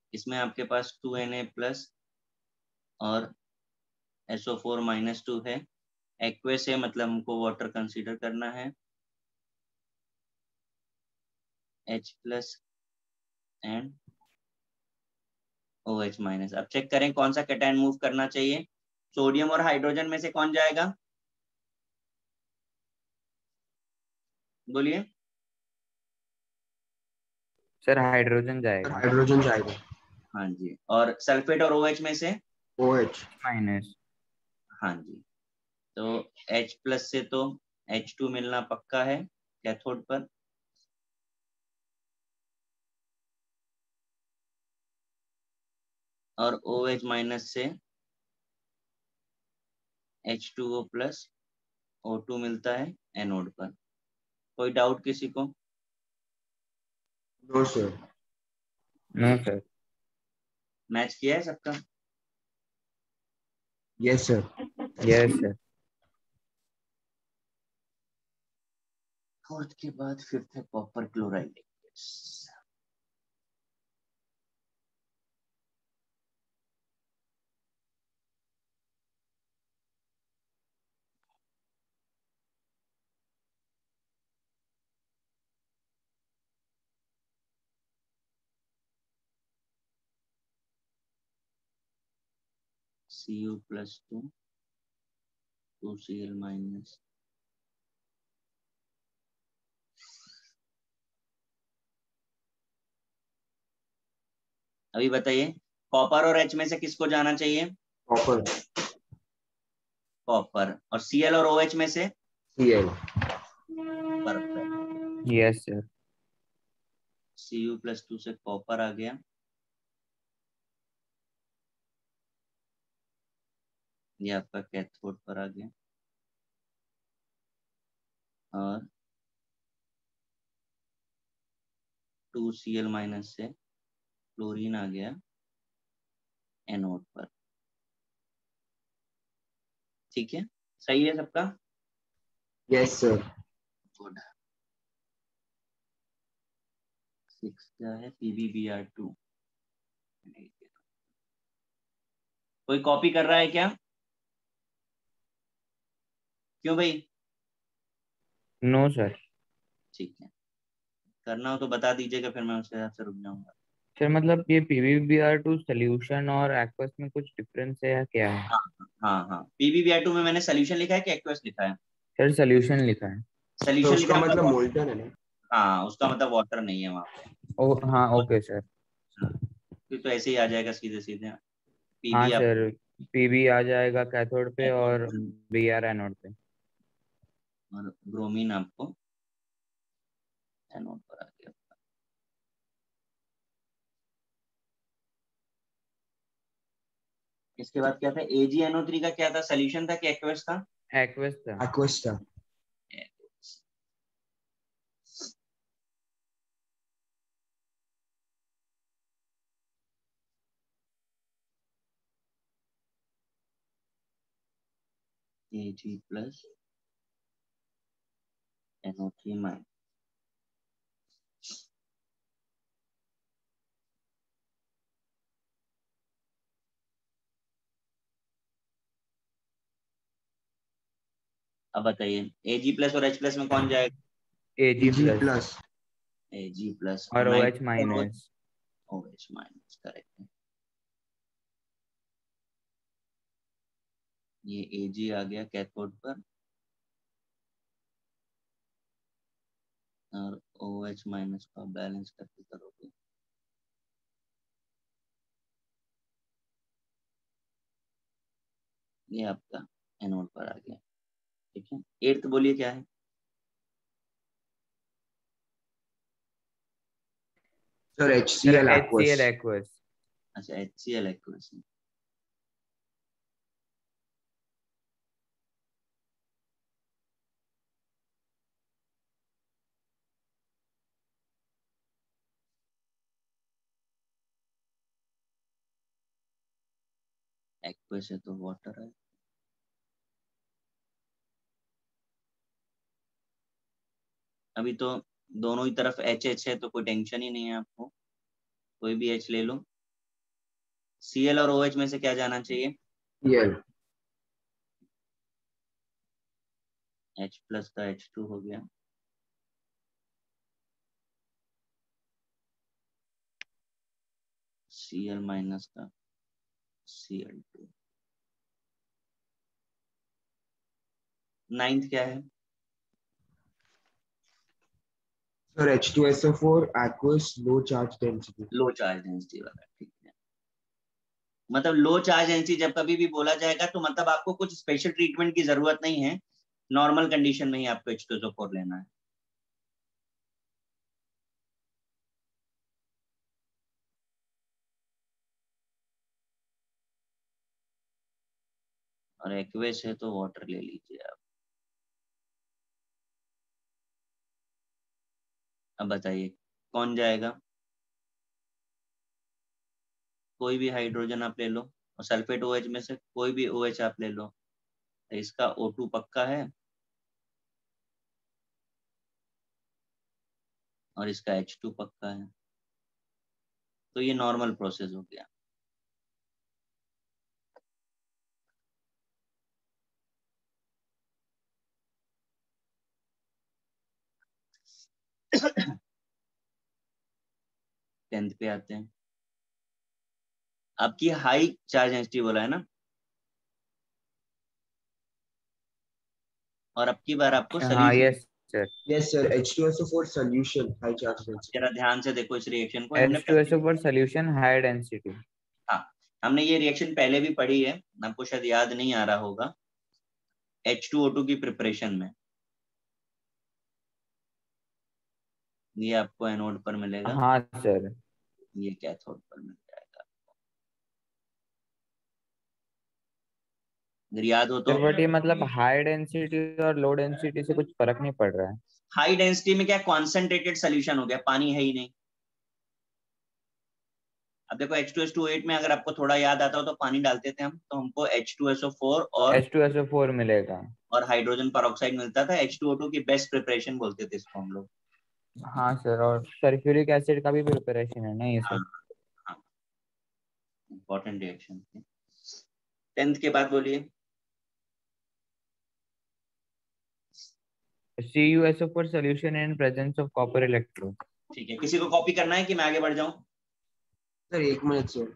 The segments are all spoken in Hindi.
इसमें आपके पास 2Na प्लस और SO4 -2 है। एक्वेस है, मतलब हमको वाटर कंसीडर करना है। H plus and OH minus. अब चेक करें कौन सा कैटायन मूव करना चाहिए। सोडियम और हाइड्रोजन में से कौन जाएगा, बोलिए। सर हाइड्रोजन जाएगा। हाइड्रोजन जाएगा। हाँ जी, और सल्फेट और OH में से OH माइनस। हाँ जी, तो H प्लस से तो H2 मिलना पक्का है कैथोड पर। और OH माइनस से H2O प्लस O2 मिलता है एनोड पर। कोई डाउट किसी को? No sir. No sir. Match किया है सबका? Yes sir. Yes sir. Fourth के बाद फिफ्थ है copper chloride. Cu plus 2Cl minus. अभी बताइए, कॉपर और H में से किसको जाना चाहिए? कॉपर। कॉपर। और Cl और OH में से? Cl। Perfect. Yes sir. Cu plus 2 से कॉपर आ गया, ये आपका कैथोड पर आ गया। और 2Cl माइनस से क्लोरीन आ गया एनोड पर। ठीक है, सही है सबका? Yes sir. गुड। 6 क्या है? PbBr2। कोई कॉपी कर रहा है क्या? क्यों भाई? No sir. ठीक है, करना हो तो बता दीजिएगा, फिर मैं उसके हिसाब से रुक जाऊंगा। सर मतलब ये PbBr2 सोल्यूशन और एक्वस में कुछ डिफरेंस है या क्या है? हाँ हाँ हाँ, PbBr2 में मैंने सोल्यूशन लिखा है कि एक्वस लिखा है? सर सोल्यूशन लिखा है। तो सोल्यूशन लिखा उसका है मतलब मतलब, मोल्टन है ना? हाँ उसका मतलब वाटर नहीं है वहाँ पे। ओ हाँ ओके सर। हाँ, फिर तो ऐसे ही आ जाएगा सीधे सीधे। हाँ पीबी आप सर। Pb आ जाएगा कैथोड पे कैथोड और Br एनोड पे। और ब्रोमीन आपको एनोड पर आ गया। इसके बाद क्या था? AgNO3 का क्या था? सोल्यूशन था कि एक्वस था? एक्वस था। एक्वस था। Ag plus NO3 minus. अब बताइए, Ag प्लस और H प्लस में कौन जाएगा? Ag Ag plus plus. Ag plus और और OH nitrogen minus. OH minus, correct है। ये Ag आ गया कैथोड पर और OH माइनस का बैलेंस करके करोगे। ये आपका एनोड पर आ गया। ठीक है, एट्थ बोलिए क्या है? Sir sir HCl aqueous. HCl aqueous. अच्छा, HCl एक्वस। एक्वस है तो वाटर है। अभी तो दोनों ही तरफ एच एच है, तो कोई टेंशन ही नहीं है आपको, कोई भी एच ले लो। Cl और OH में से क्या जाना चाहिए? Cl. H प्लस का H2 हो गया, Cl माइनस का Cl2। नाइन्थ क्या है? Sir, H2SO4 aqueous low charge density. Low charge density वाला, ठीक है। मतलब लो चार्ज डेंसिटी जब कभी भी बोला जाएगा तो मतलब आपको कुछ स्पेशल ट्रीटमेंट की जरूरत नहीं है, नॉर्मल कंडीशन में ही आपको H2SO4 लेना है। और एक्वेस है तो वाटर ले लीजिए आप। अब बताइए कौन जाएगा? कोई भी हाइड्रोजन आप ले लो, और सल्फेट OH में से कोई भी OH आप ले लो, तो इसका O2 पक्का है और इसका H2 पक्का है, तो ये नॉर्मल प्रोसेस हो गया। टेंथ पे आते हैं। आपकी हाई चार्ज डेंसिटी बोला है ना, और अब की बार आपको हाँ solution. Yes sir. Yes, sir. H2SO4 solution, high charge density. जरा ध्यान से देखो इस रिएक्शन को, हमने पहले, H2SO for solution high density. हाँ हमने ये रिएक्शन पहले भी पढ़ी है, आपको शायद याद नहीं आ रहा होगा। H2O2 की प्रिपरेशन में ये आपको एनोड पर मिलेगा, हाँ सर। ये कैथोड पर मिल जाएगा। अगर याद हो तो। सर बट ये मतलब हाई डेंसिटी और लो डेंसिटी से कुछ फर्क नहीं पड़ रहा है। हाई डेंसिटी में क्या कॉन्सेंट्रेटेड सोल्यूशन हो गया, पानी है ही नहीं। अब देखो H2SO8 में अगर आपको थोड़ा याद आता हो तो पानी डालते थे हम, तो हमको H2SO4 H2SO4 मिलेगा। और हाइड्रोजन पेरोक्साइड मिलता था। H2O2 की बेस्ट प्रिपरेशन बोलते थे इसको हम लोग। हाँ सर, और सल्फ्यूरिक एसिड का भी प्रिपरेशन है ना ये हाँ सब। हाँ, इंपॉर्टेंट रिएक्शन थे। टेंथ के बाद बोलिए। CuSO4 solution in presence of copper electrode. ठीक है, किसी को कॉपी करना है कि मैं आगे बढ़ जाऊं? Sir, 1 minute, sir.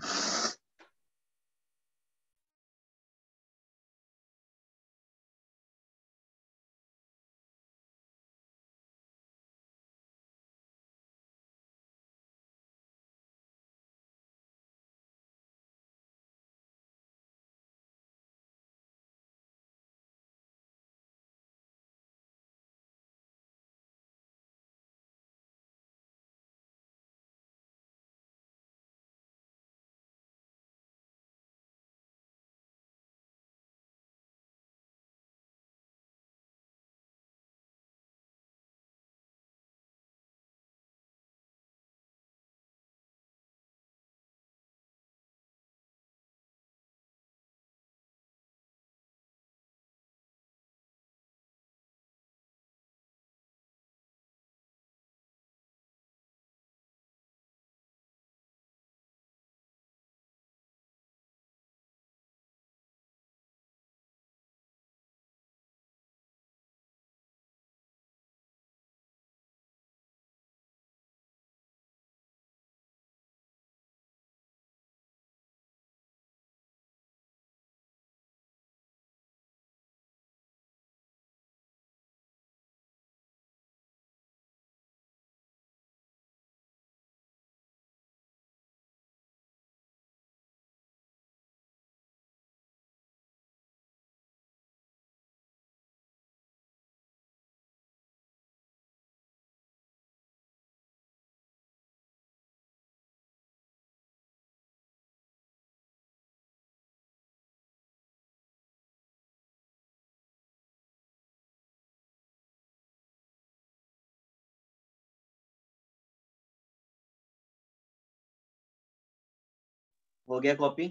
हो गया कॉपी?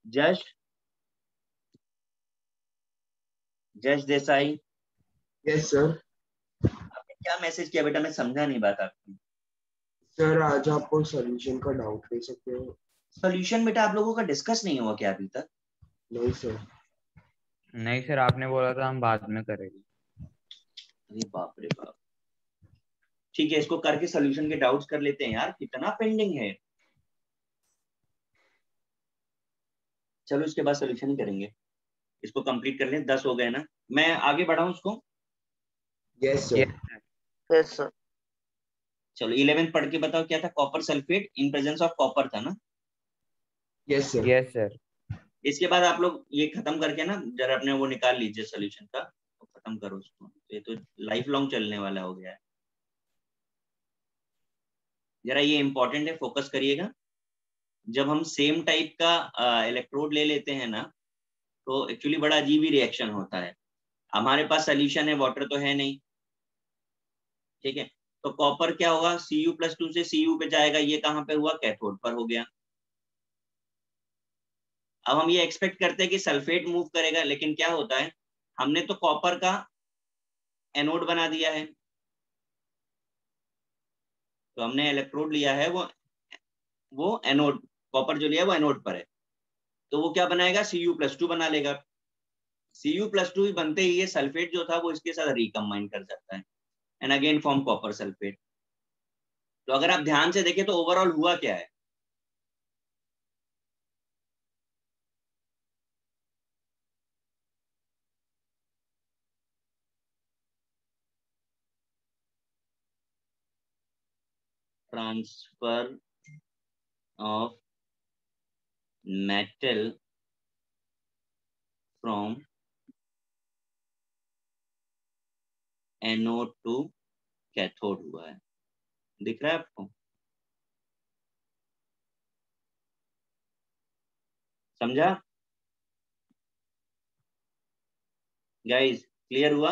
जश जश देसाई, यस सर। आपने क्या मैसेज किया बेटा, मैं समझा नहीं बात आपकी। सर आज आप सॉल्यूशन का डाउट ले सकते हो? सॉल्यूशन बेटा आप लोगों का डिस्कस नहीं हुआ क्या अभी तक? नहीं सर। नहीं सर, आपने बोला था हम बाद में करेंगे। अरे बाप रे बाप। ठीक है, इसको करके सॉल्यूशन के डाउट्स कर लेते हैं यार, कितना पेंडिंग है। चलो इसके बाद सॉल्यूशन ही करेंगे, इसको कंप्लीट कर लें, 10 हो गए ना। मैं आगे बढ़ाऊं इसको? Yes yes sir. Sir. Yes sir. चलो 11 पढ़ के बताओ क्या था। Copper sulphate in presence of copper था ना। Yes sir. Yes sir. इसके बाद आप लोग ये खत्म करके ना जरा अपने वो निकाल लीजिए सॉल्यूशन का, तो खत्म करो उसको, ये तो लाइफ लॉन्ग चलने वाला हो गया है। जरा ये इंपॉर्टेंट है, फोकस करिएगा। जब हम सेम टाइप का इलेक्ट्रोड ले लेते हैं ना, तो एक्चुअली बड़ा अजीब ही रिएक्शन होता है। हमारे पास सोल्यूशन है, वाटर तो है नहीं, ठीक है। तो कॉपर क्या होगा, Cu+2 से Cu पे जाएगा, ये कहाँ पे हुआ, कैथोड पर हो गया। अब हम ये एक्सपेक्ट करते हैं कि सल्फेट मूव करेगा, लेकिन क्या होता है, हमने तो कॉपर का एनोड बना दिया है। तो हमने इलेक्ट्रोड लिया है, वो एनोड, कॉपर जो लिया है वो एनोड पर है, तो वो क्या बनाएगा, Cu+2 बना लेगा। Cu+2 ही बनते ही ये सल्फेट जो था वो इसके साथ रिकम्बाइन कर जाता है, and again form copper sulphate. तो अगर आप ध्यान से देखें तो ओवरऑल हुआ क्या है, transfer of metal from anode to cathode हुआ है। दिख रहा है आपको, समझा गाइस, क्लियर हुआ?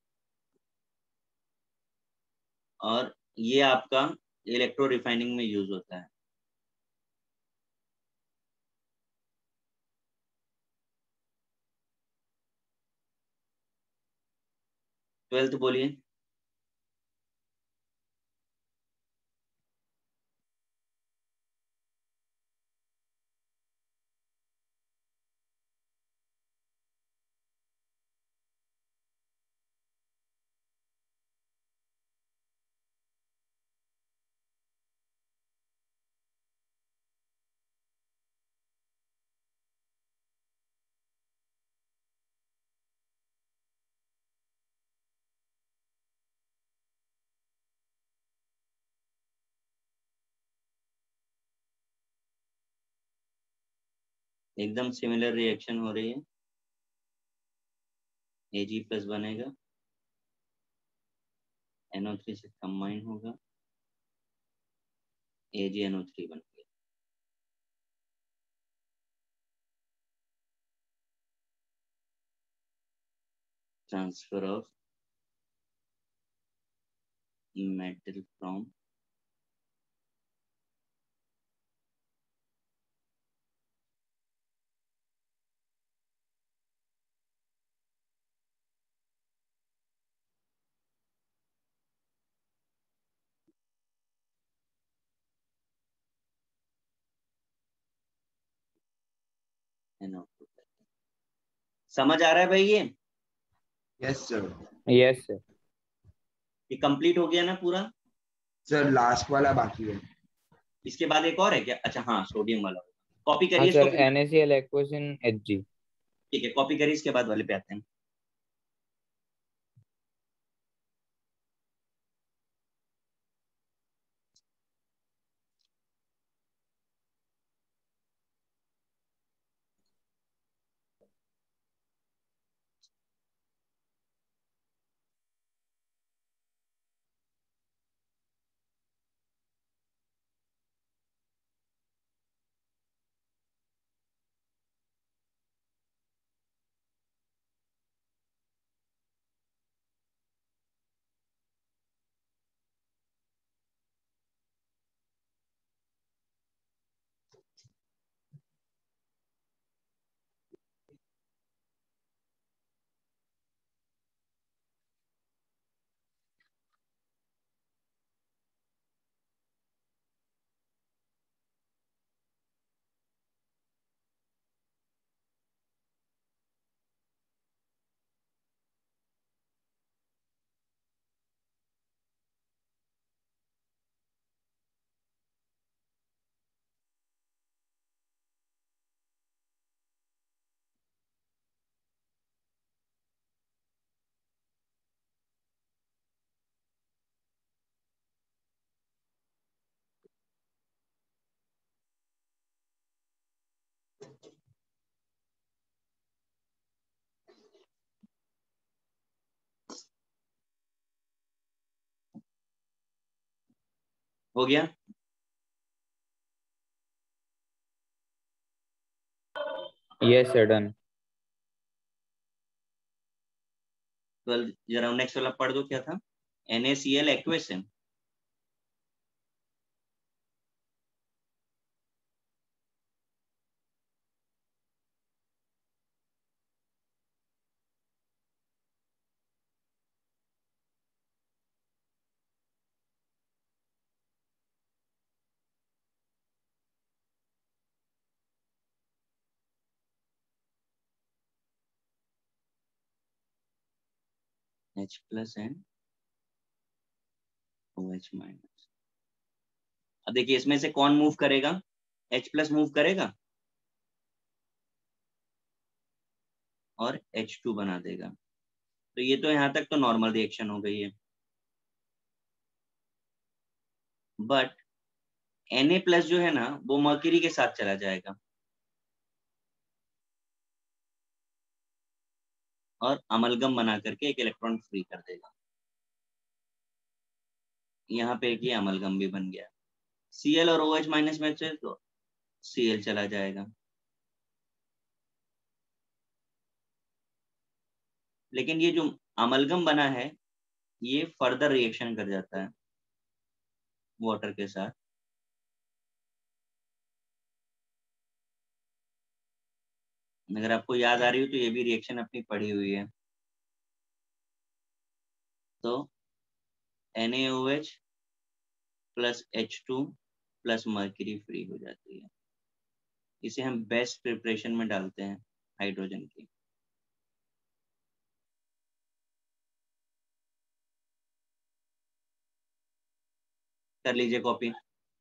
और ये आपका इलेक्ट्रो रिफाइनिंग में यूज होता है। ट्वेल्थ बोलिए। एकदम सिमिलर रिएक्शन हो रही है, Ag+ बनेगा, NO3 से कंबाइन होगा, AgNO3 बन गया। Transfer of metal from NO2। समझ आ रहा है भाई? Yes sir. Yes sir. ये कंप्लीट हो गया ना पूरा? सर लास्ट वाला बाकी है। इसके बाद एक और है क्या? अच्छा हाँ, सोडियम वाला। कॉपी हाँ करिए इसको सर, फिर। NaCl aqueous in Hg। ठीक है, कॉपी करिए, इसके बाद वाले पे आते हैं। हो गया? Yes, sir, done. 12 जरा नेक्स्ट वाला पढ़ दो, क्या था? NaCl एक्वस है। H plus and OH minus. अब देखिए इसमें से कौन मूव करेगा? H प्लस मूव करेगा और H2 बना देगा। तो ये तो यहाँ तक तो नॉर्मल रिएक्शन हो गई है, बट Na प्लस जो है ना वो मर्क्यूरी के साथ चला जाएगा और अमलगम बना करके एक इलेक्ट्रॉन फ्री कर देगा। यहाँ पे एक ये अमलगम भी बन गया। Cl और OH माइनस में से तो Cl चला जाएगा, लेकिन ये जो अमलगम बना है ये फर्दर रिएक्शन कर जाता है वाटर के साथ। अगर आपको याद आ रही हो तो ये भी रिएक्शन अपनी पढ़ी हुई है। तो NaOH plus H2 plus mercury free हो जाती है। इसे हम बेस्ट प्रिपरेशन में डालते हैं हाइड्रोजन की। कर लीजिए कॉपी।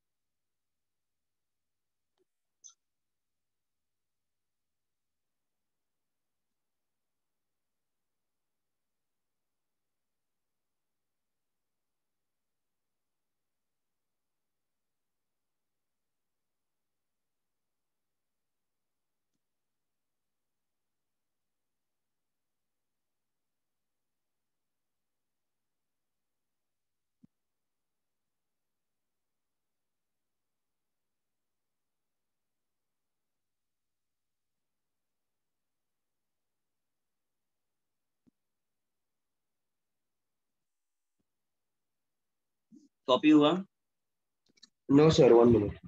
कॉपी हुआ? No, sir, 1 minute.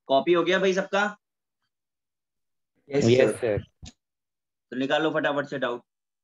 कॉपी हो गया भाई सबका? Yes yes sir. सर। तो निकालो फटाफट से डाउट।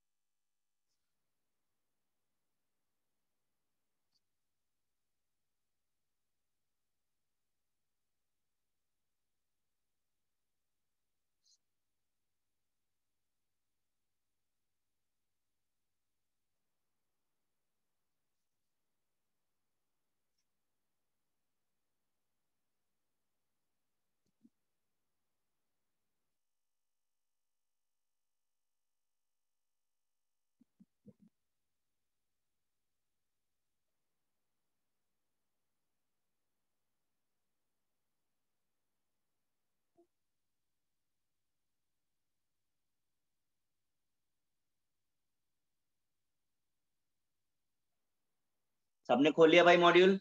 सबने खोल लिया भाई मॉड्यूल?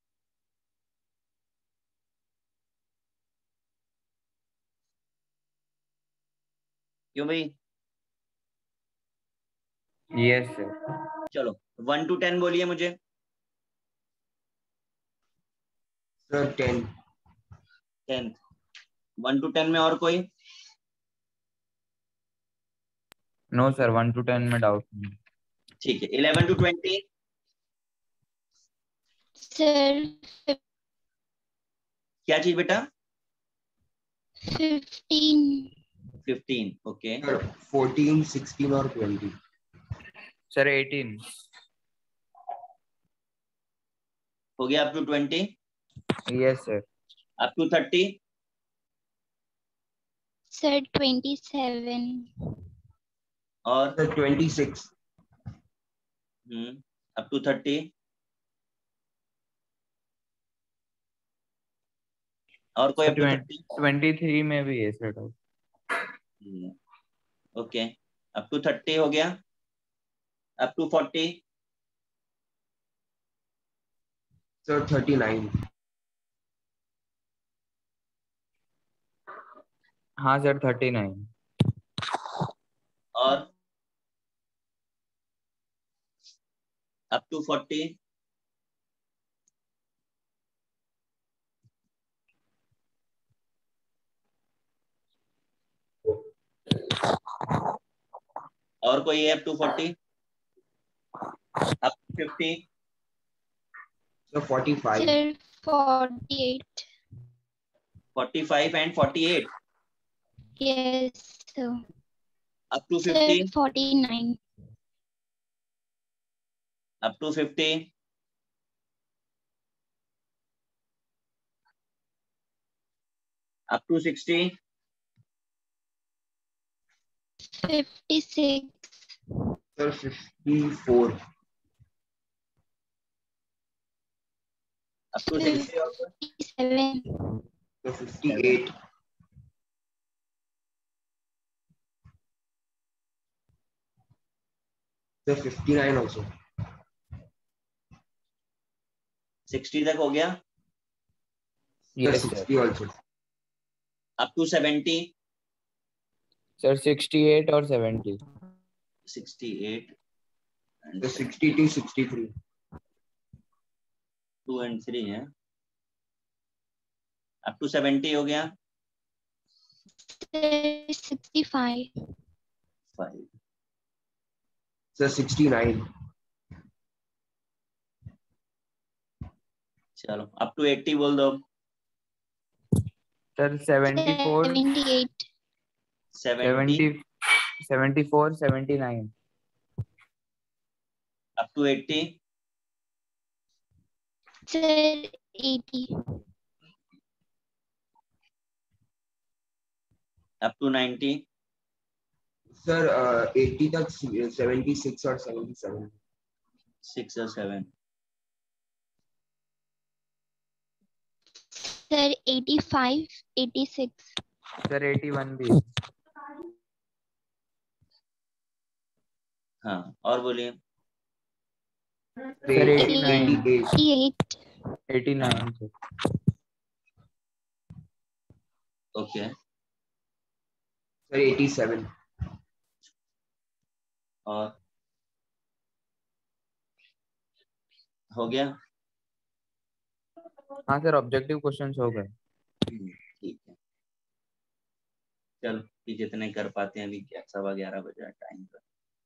क्यों भाई? Yes sir. चलो 1 to 10 बोलिए मुझे। सर 10। 10। 1 to 10 में और कोई? नो सर, 1 to 10 में डाउट नहीं। ठीक है 11 to 20। सर क्या चीज बेटा? 15। 15। ओके। सर 14, 16 और 20। सर 18। हो गया up to 20? Yes sir. Up to 30? Sir 27। और सर 26। Up to 30? और कोई अप टू 30? 23 में भी है sir doubt. Okay up to 30 हो गया। Up to 40? सर 39। हाँ सर 39। और अप टू 40? और कोई है up to 40? Up to 50? Sir 45। Sir 48। 45 and 48? Yes sir. Up to sir 50? 49। Up to 50? Up to 60? 56। Sir 54। Up to 60 और 57। सर 58। Sir 59 also. 60 तक हो गया। Sir yes sir. 60 also. Up to 70? Sir 68 और 70। 68 and सर 62, 63। 2 and 3 है। अप टू 70 हो गया। सर 65। 5। सर 69। चलो अप टू 80 बोल दो। Sir 74, 78। 70? 74, 79। Up to 80? Sir 80। Up to 90? Sir 80 तक 76 और 77। 6 और 7? सर 85, 86। सर 81 भी है। हाँ और बोलिए। सर 89। 88। 89 सर। Okay sir 87। और हो गया। हाँ सर, ऑब्जेक्टिव क्वेश्चंस हो गए। चलो कि जितने कर पाते हैं, अभी 11:15 बजे टाइम पर।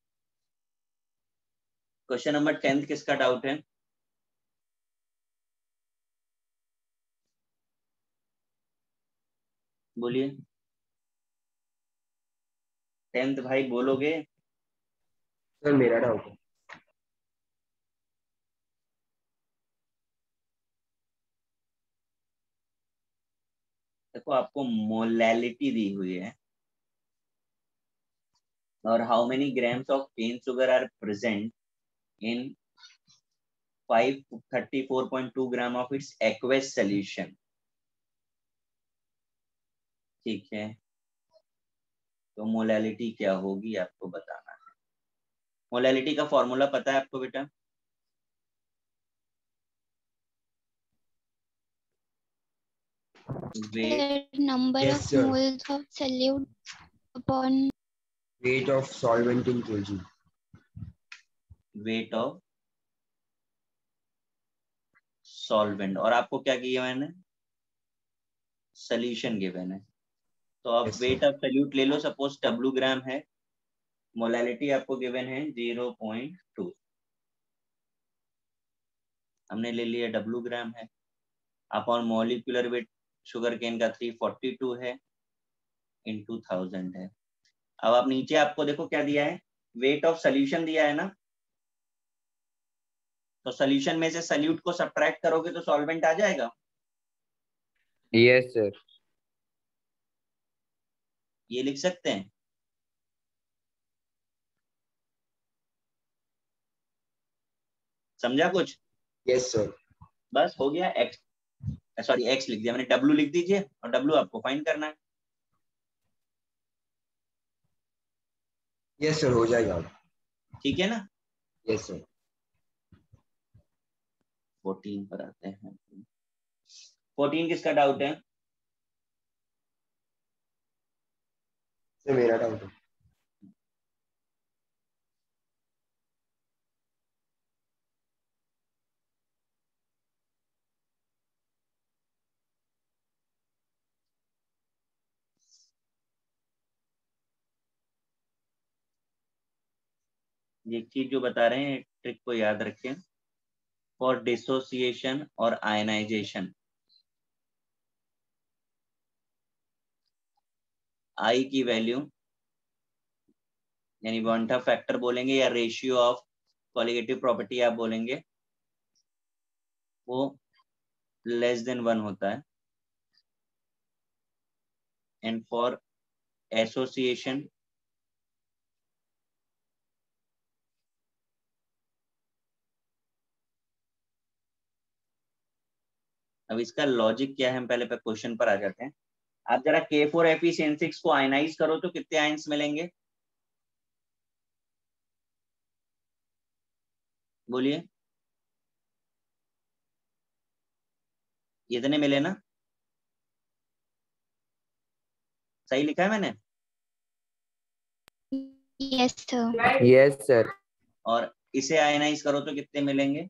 क्वेश्चन नंबर 10 किसका डाउट है? बोलिए। 10th भाई बोलोगे? सर मेरा डाउट है। देखो आपको मोलैलिटी दी हुई है और how many grams of cane sugar are present in 534.2 gram of its aqueous solution. ठीक है, तो मोलैलिटी क्या होगी आपको बताना है। मोलैलिटी का फॉर्मूला पता है आपको बेटा? Weight, number Yes, of sir. moles of solute upon Weight of solvent in kg. Weight of solvent, और आपको क्या किया मैंने? सोल्यूशन गिवन है, तो आप Yes, weight sir. Of solute ले लो। सपोज W ग्राम है, मोलैलिटी आपको गिवन है 0.2, हमने ले लिया W ग्राम है, upon molecular weight sugar cane का 342 है, इनटू 1000 है। अब आप नीचे आपको देखो क्या दिया है, वेट ऑफ सोल्यूशन दिया है ना, तो सोल्यूशन में से सॉल्यूट को सब्ट्रैक्ट करोगे तो सॉल्वेंट आ जाएगा। Yes sir. ये लिख सकते हैं। समझा कुछ? Yes, sir. बस हो गया। एक्स, सॉरी एक्स लिख दिया मैंने, डब्ल्यू लिख दीजिए, और डब्ल्यू आपको फाइंड करना है। Yes, sir. हो जाएगा। ठीक है ना? Yes, sir. 14 पर आते हैं। 14 किसका डाउट है? सर मेरा डाउट है। ये चीज जो बता रहे हैं ट्रिक को याद रखें। फॉर डिसोसिएशन और आयनाइजेशन, आई की वैल्यू यानी बॉन्ड फैक्टर बोलेंगे या रेशियो ऑफ कॉलिगेटिव प्रॉपर्टी आप बोलेंगे, वो लेस देन 1 होता है। एंड फॉर एसोसिएशन, अब इसका लॉजिक क्या है, हम पहले क्वेश्चन पर आ जाते हैं। आप जरा K4Fe को आयनाइज करो तो कितने आयंस मिलेंगे? बोलिए। इतने मिले ना? सही लिखा है मैंने? yes sir yes sir. और इसे आयनाइज करो तो कितने मिलेंगे?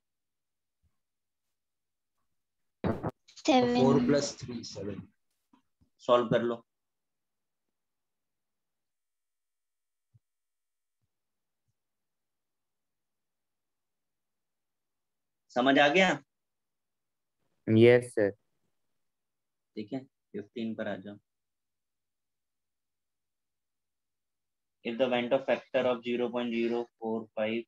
4 7 + 3 7। सॉल्व कर लो। समझ आ गया? Yes sir. ठीक है, 15 पर आ जाओ। If the Van't factor of 0.045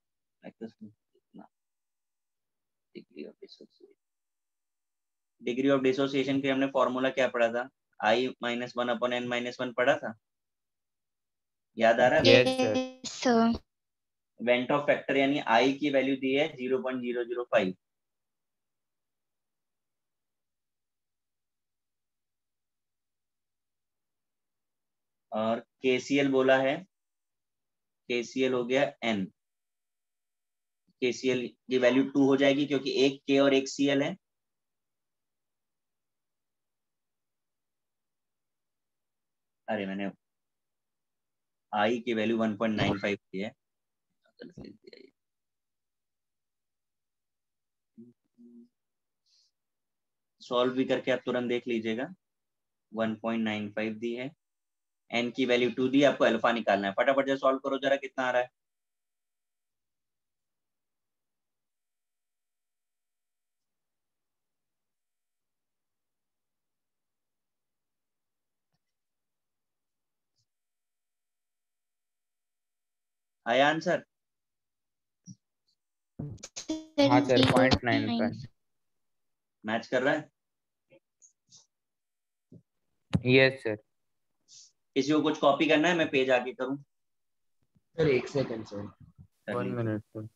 degree of dissociation के हमने फॉर्मूला क्या पढ़ा था? I-1/n-1 पढ़ा था, याद आ रहा है? Yes sir. yes sir van't Hoff factor यानी I की वैल्यू दी है 0.005, और KCl बोला है, KCl हो गया n, KCl की वैल्यू 2 हो जाएगी क्योंकि एक K और एक Cl है। अरे मैंने I की वैल्यू 1.95 दी है, सॉल्व भी करके आप तुरंत देख लीजिएगा। 1.95 दी है, n की वैल्यू 2 दी, आपको अल्फा निकालना है। फटाफट से सॉल्व करो जरा, कितना आ रहा है। आया आंसर? हाँ सर, 0.95 0.95। मैच कर रहा है? Yes sir. किसी को कुछ कॉपी करना है, मैं पेज आगे करूं? Sir 1 second sir. कर 1 लीजिए। Minute sir.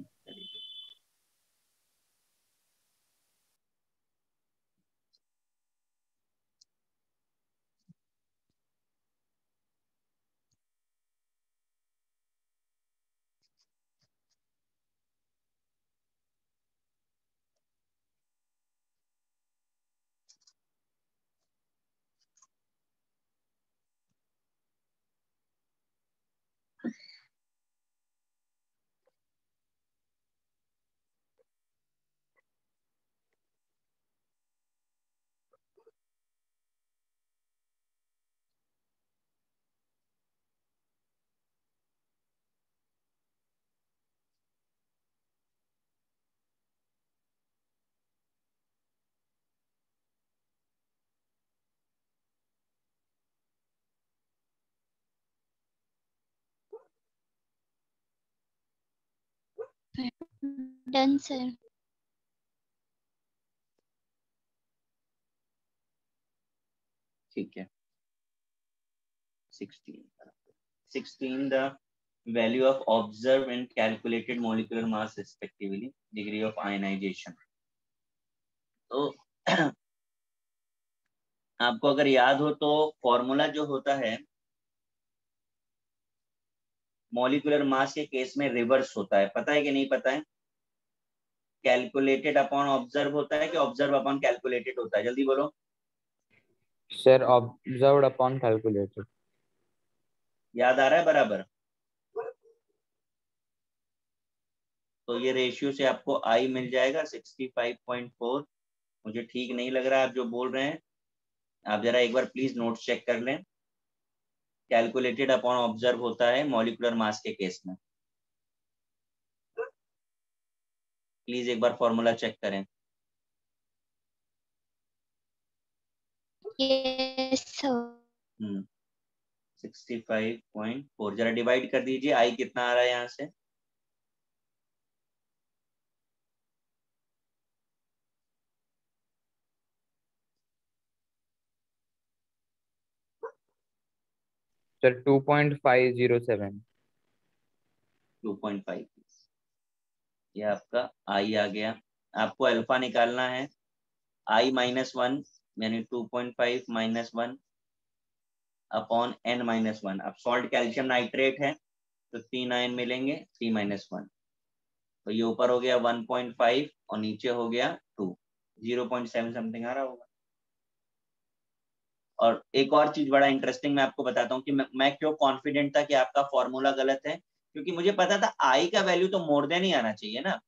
Done, sir. ठीक है। 16 the value of observed and calculated molecular mass respectively, degree of ionization। तो आपको अगर याद हो तो फॉर्मूला जो होता है मॉलिक्यूलर मास के केस में रिवर्स होता है, पता है कि नहीं पता है? कैलकुलेटेड अपॉन ऑब्जर्व होता है कि ऑब्जर्व अपॉन कैलकुलेटेड होता है? जल्दी बोलो। Sir observed upon calculated. याद आ रहा है बराबर? तो ये रेशियो से आपको आई मिल जाएगा 65.4। मुझे ठीक नहीं लग रहा आप जो बोल रहे हैं, आप जरा एक बार प्लीज नोट चेक कर लें। कैलकुलेटेड अपॉन ऑब्जर्व होता है मॉलिक्यूलर मास के केस में। प्लीज एक बार फॉर्मूला चेक करें। Yes, sir. 65.4 जरा डिवाइड कर दीजिए, आई कितना आ रहा है यहाँ से? सर 2.507। 2.5। ये आपका आई आ गया। आपको अल्फा निकालना है, आई -1 यानी 2.5 -1 अपॉन n-1। अब सॉल्ट कैल्शियम नाइट्रेट है तो 3 आयन मिलेंगे, 3 - 1, तो ये ऊपर हो गया 1.5 और नीचे हो गया 2, 0.7 समथिंग आ रहा होगा। और एक और चीज बड़ा इंटरेस्टिंग मैं आपको बताता हूँ कि मैं क्यों कॉन्फिडेंट था कि आपका फॉर्मूला गलत है, क्योंकि मुझे पता था आई का वैल्यू तो मोर देन ही आना चाहिए ना।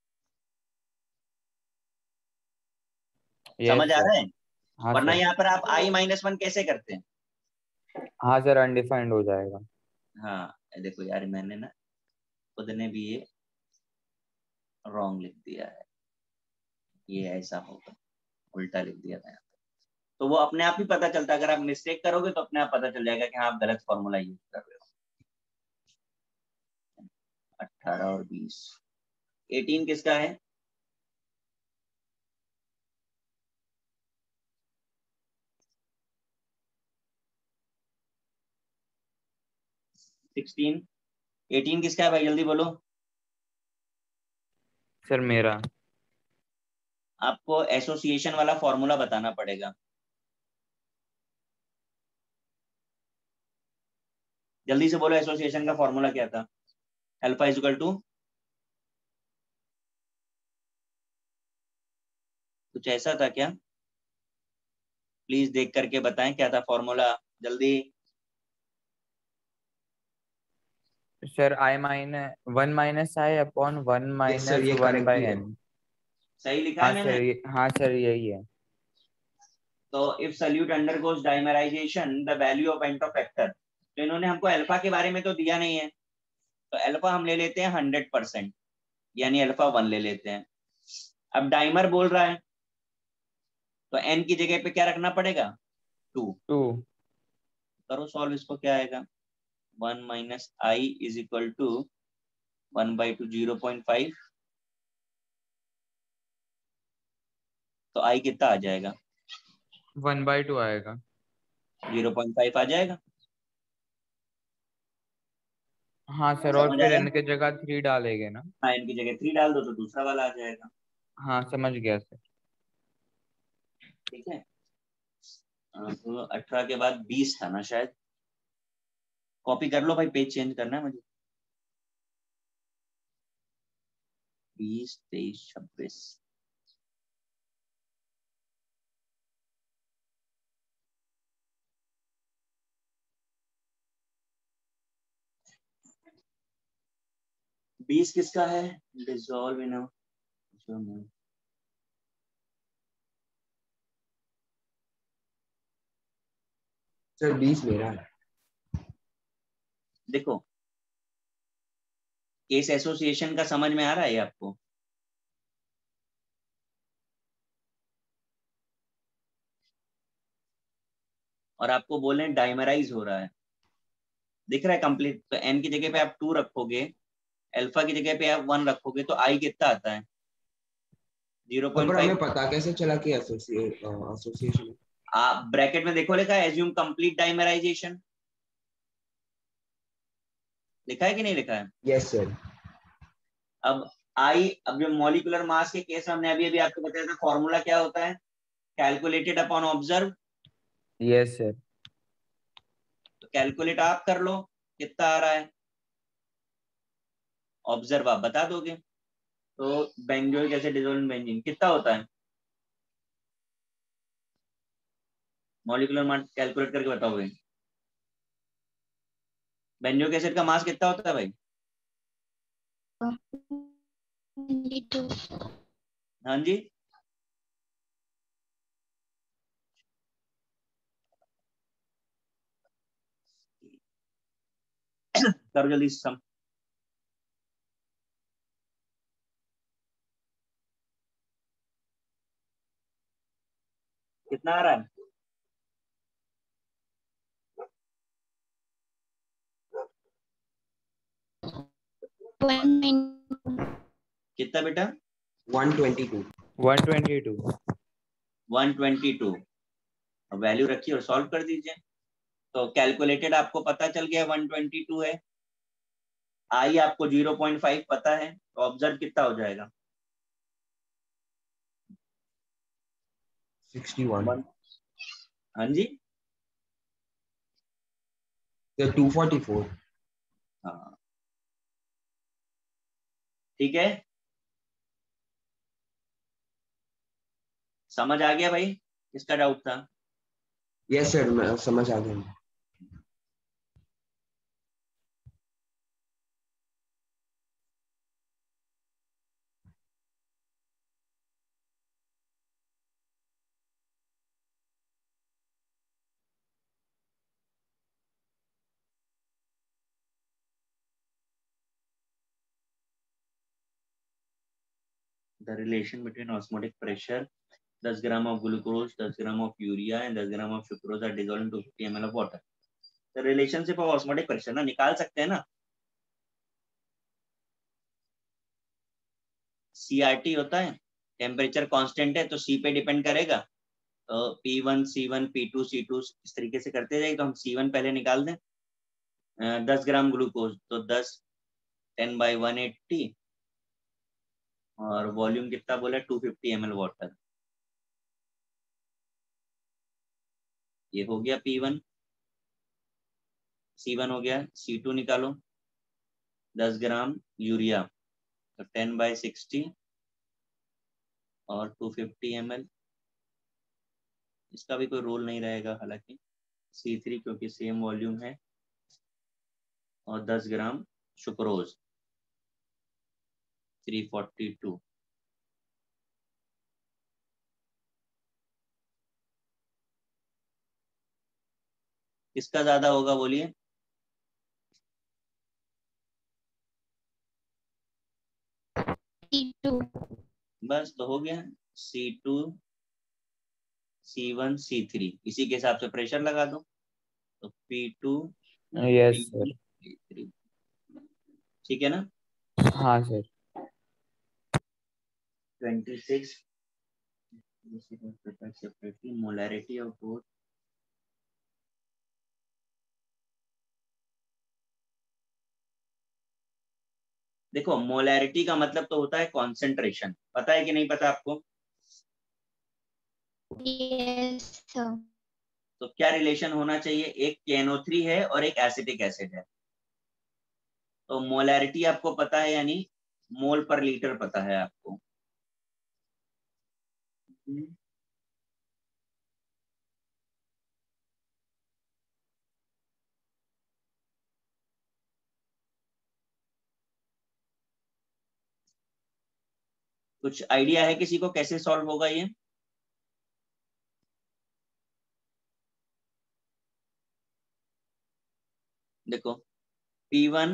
समझ यस आ सर। रहा है? हाँ वरना सर। यहाँ पर आप i-1 कैसे करते हैं? हाँ सर, अनडिफाइंड हो जाएगा। हाँ देखो यार, मैंने ना खुद ने भी ये रॉन्ग लिख दिया है, ये ऐसा होगा, उल्टा लिख दिया था। तो वो अपने आप ही पता चलता है, अगर आप मिस्टेक करोगे तो अपने आप पता चल जाएगा कि हाँ आप गलत फॉर्मूला यूज कर रहे हो। 18 और 20, 18 किसका है? सिक्सटीन 18 किसका है भाई, जल्दी बोलो। सर मेरा। आपको एसोसिएशन वाला फॉर्मूला बताना पड़ेगा, जल्दी से बोलो। एसोसिएशन का फॉर्मूला क्या था? अल्फा इक्वल टू कुछ ऐसा था क्या? प्लीज देख करके बताएं क्या था फॉर्मूला, जल्दी। Sir I-1 - I upon 1 yes sir, - ये 1 करेक्ट बाई ही है। n। सही लिखा हाँ है मैंने? सर, हाँ सर, यही है। तो if solute undergoes dimerisation the value of van't Hoff factor, तो इन्होंने हमको अल्फा के बारे में तो दिया नहीं है, तो अल्फा हम ले लेते हैं 100%, यानी अल्फा 1 ले लेते हैं। अब डाइमर बोल रहा है तो n की जगह पे क्या रखना पड़ेगा, 2। 2। करो सॉल्व, इसको क्या आएगा, 1 minus I is equal to 1/2 0.5, तो आई कितना आ जाएगा, 1/2 आएगा। 0.5 आ जाएगा। हाँ सर, और समझ फिर आया, n की जगह 3 डालेंगे ना। हाँ n की जगह 3 डाल दो तो दूसरा वाला आ जाएगा। हाँ समझ गया सर। ठीक है, तो 18 के बाद 20 था ना शायद, कॉपी कर लो भाई, पेज चेंज करना है मुझे। 20 23 26, बीस किसका है, डिसॉल्व इन सर 20 मेरा है। देखो केस एसोसिएशन का समझ में आ रहा है आपको, और आपको बोले डाइमराइज हो रहा है, दिख रहा है कंप्लीट, तो n की जगह पे आप 2 रखोगे, अल्फा की जगह पे आप 1 रखोगे, तो आई कितना आता है, पर हमें 0.5। पता कैसे चला कि एसोसिएशन? आप ब्रैकेट में देखो लिखा है एज्यूम कंप्लीट डाइमराइजेशन, लिखा है कि नहीं लिखा है। Yes sir. अब आई, अब जो मॉलिक्यूलर मास के केस में हमने अभी अभी आपको बताया था, फॉर्मूला क्या होता है, calculated upon observed. Yes sir. तो कैलकुलेट आप कर लो कितना आ रहा है, ऑब्जर्व आप बता दोगे। तो बेंजोइक एसिड डिसॉल्व बेंजीन कितना होता है, मॉलिक्यूलर मास कैलकुलेट करके बताओगे। बेंजोइक एसिड का मास कितना होता है भाई, 22. हाँ जी, करो जल्दी सम। कितना आ रहा है, 192. कितना बेटा, 122। 122। 122। वैल्यू रखिए और सॉल्व कर दीजिए। तो कैलकुलेटेड आपको पता चल गया 122 है, आई आपको 0.5 पता है, तो ऑब्जर्व कितना हो जाएगा, 61। 1, हाँ जी, सर 244। हाँ ठीक है, समझ आ गया भाई, किसका डाउट था। यस सर, मैं समझ आ गया। The relation between osmotic pressure 10 gram of glucose 10 gram of urea and 10 gram of sucrose are dissolved in 250 ml of water. The relationship of osmotic pressure ना निकाल सकते हैं ना, सीआरटी होता है, टेम्परेचर कांस्टेंट है तो सी पे डिपेंड करेगा, तो P1 C1 P2 C2 इस तरीके से करते जाएंगे। तो हम C1 पहले निकाल दें, 10 ग्राम ग्लूकोज तो 10 10/180, और वॉल्यूम कितना बोला 250 ml वाटर, ये हो गया P1। C1 हो गया, C2 निकालो, 10 ग्राम यूरिया तो 10/60 और 250 ml, इसका भी कोई रोल नहीं रहेगा हालांकि, C3 क्योंकि सेम वॉल्यूम है, और 10 ग्राम सुक्रोज 342। किसका ज्यादा होगा बोलिए, 2. बस तो हो गया, C2 C1 C3, इसी के हिसाब से प्रेशर लगा दो, तो P2 यस सर। P3, ठीक है ना। हाँ sir. 26 separately molarity of both. देखो मोलैरिटी का मतलब तो होता है कॉन्सेंट्रेशन, पता है कि नहीं पता आपको? Yes, sir. तो क्या रिलेशन होना चाहिए, एक KNO3 है और एक एसिटिक एसिड है, तो मोलैरिटी आपको पता है, यानी मोल पर लीटर पता है आपको। कुछ आइडिया है किसी को कैसे सॉल्व होगा ये? देखो P1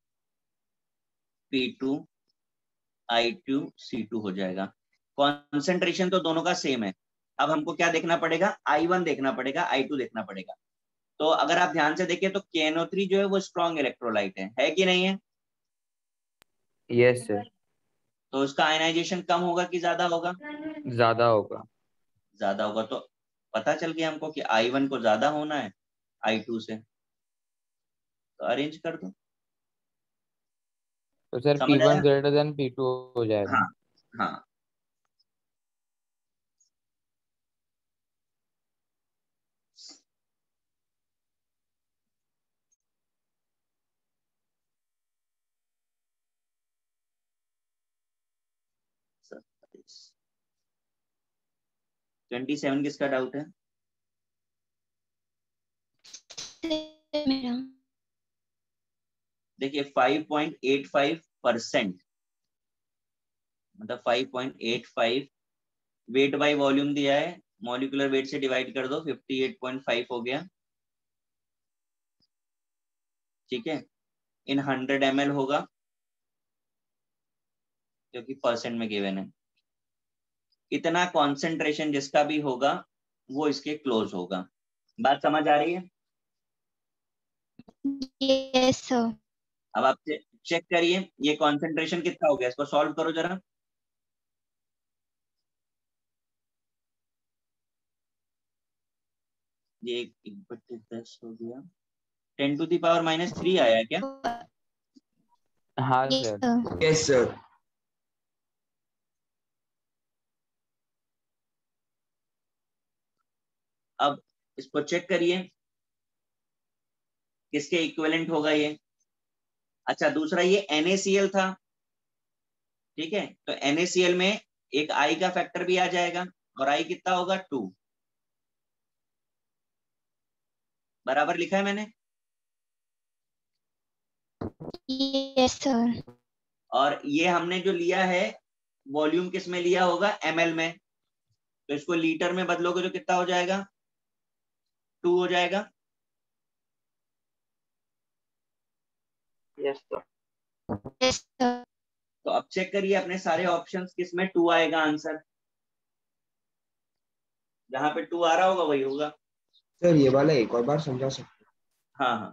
P2 I2 C2 हो जाएगा, कॉन्सेंट्रेशन तो दोनों का सेम है। अब हमको क्या देखना पड़ेगा, I1 देखना पड़ेगा, I2 देखना पड़ेगा। तो अगर आप ध्यान से देखें तो KNO3 जो है वो स्ट्रॉन्ग इलेक्ट्रोलाइट है कि नहीं है? Yes sir. तो उसका आयनाइजेशन कम होगा कि ज्यादा होगा? ज्यादा होगा। ज्यादा होगा, तो पता चल गया हमको कि I1 को ज्यादा होना है I2 से, तो अरेंज कर दो। तो सर समझ P1 आया? ग्रेटर देन P2 हो जाएगा। हाँ हाँ। सर 27 किसका डाउट है? मेरा देखिए 5.85%, मतलब 5.85 वेट बाय वॉल्यूम दिया है, मॉलिक्यूलर वेट से डिवाइड कर दो, 58.5 हो गया, ठीक है। इन 100 ml होगा, क्योंकि परसेंट में गिवन है। इतना कॉन्सेंट्रेशन जिसका भी होगा वो इसके क्लोज होगा। बात समझ आ रही है? Yes, sir. अब आप चेक करिए ये कॉन्सेंट्रेशन कितना हो गया, इसको सॉल्व करो जरा। ये 1/10 हो गया, 10⁻³ आया क्या? हाँ Yes, sir. sir. Yes sir. अब इसको चेक करिए किसके इक्विवेलेंट होगा ये। अच्छा दूसरा ये NaCl था, ठीक है, तो NaCl में एक I का फैक्टर भी आ जाएगा, और I कितना होगा 2, बराबर लिखा है मैंने। Yes, sir. और ये हमने जो लिया है वॉल्यूम किस में लिया होगा, ml में, तो इसको लीटर में बदलोगे तो कितना हो जाएगा, 2 हो जाएगा। Yes sir. Yes, sir. तो अब चेक करिए अपने सारे ऑप्शंस किस में 2 आएगा आंसर, जहां पे 2 आ रहा होगा वही होगा। सर ये वाला एक और बार समझा सकते हाँ हाँ,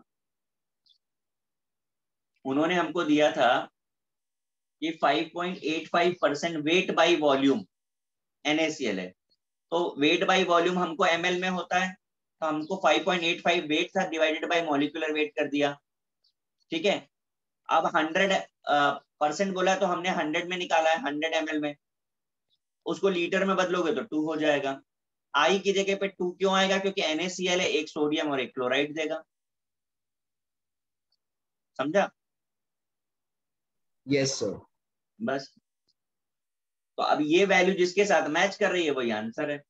उन्होंने हमको दिया था कि 5.85% वेट बाय वॉल्यूम NaCl है, तो वेट बाय वॉल्यूम हमको ml में होता है, तो हमको 5.85 वेट था डिवाइडेड बाय मॉलिक्यूलर वेट कर दिया, ठीक है। अब 100% बोला तो हमने 100 में निकाला है, 100 ml में, उसको लीटर में बदलोगे तो 2 हो जाएगा। I की जगह पे 2 क्यों आएगा, क्योंकि NaCl है, एक सोडियम और एक क्लोराइड देगा, समझा? Yes sir. बस, तो अब ये वैल्यू जिसके साथ मैच कर रही है वही आंसर है।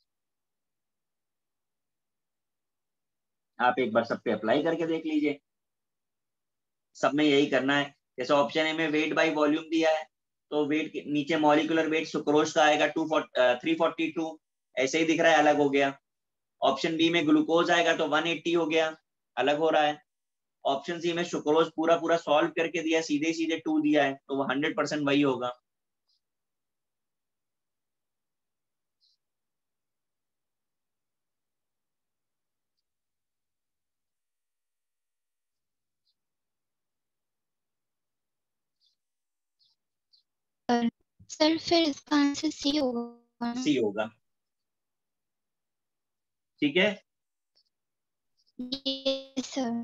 आप एक बार सब पे अप्लाई करके देख लीजिए, सब में यही करना है। जैसे ऑप्शन ए में वेट बाय वॉल्यूम दिया है, तो वेट के नीचे मॉलिक्यूलर वेट सुक्रोज का आएगा 342, ऐसे ही दिख रहा है, अलग हो गया। ऑप्शन बी में ग्लूकोज आएगा तो 180 हो गया, अलग हो रहा है। ऑप्शन सी में सुक्रोज पूरा पूरा सॉल्व करके दिया, सीधे सीधे 2 दिया है, तो वो 100% वही होगा। सर फिर इसका आंसर सी होगा ना? सी होगा, ठीक है। Yes sir.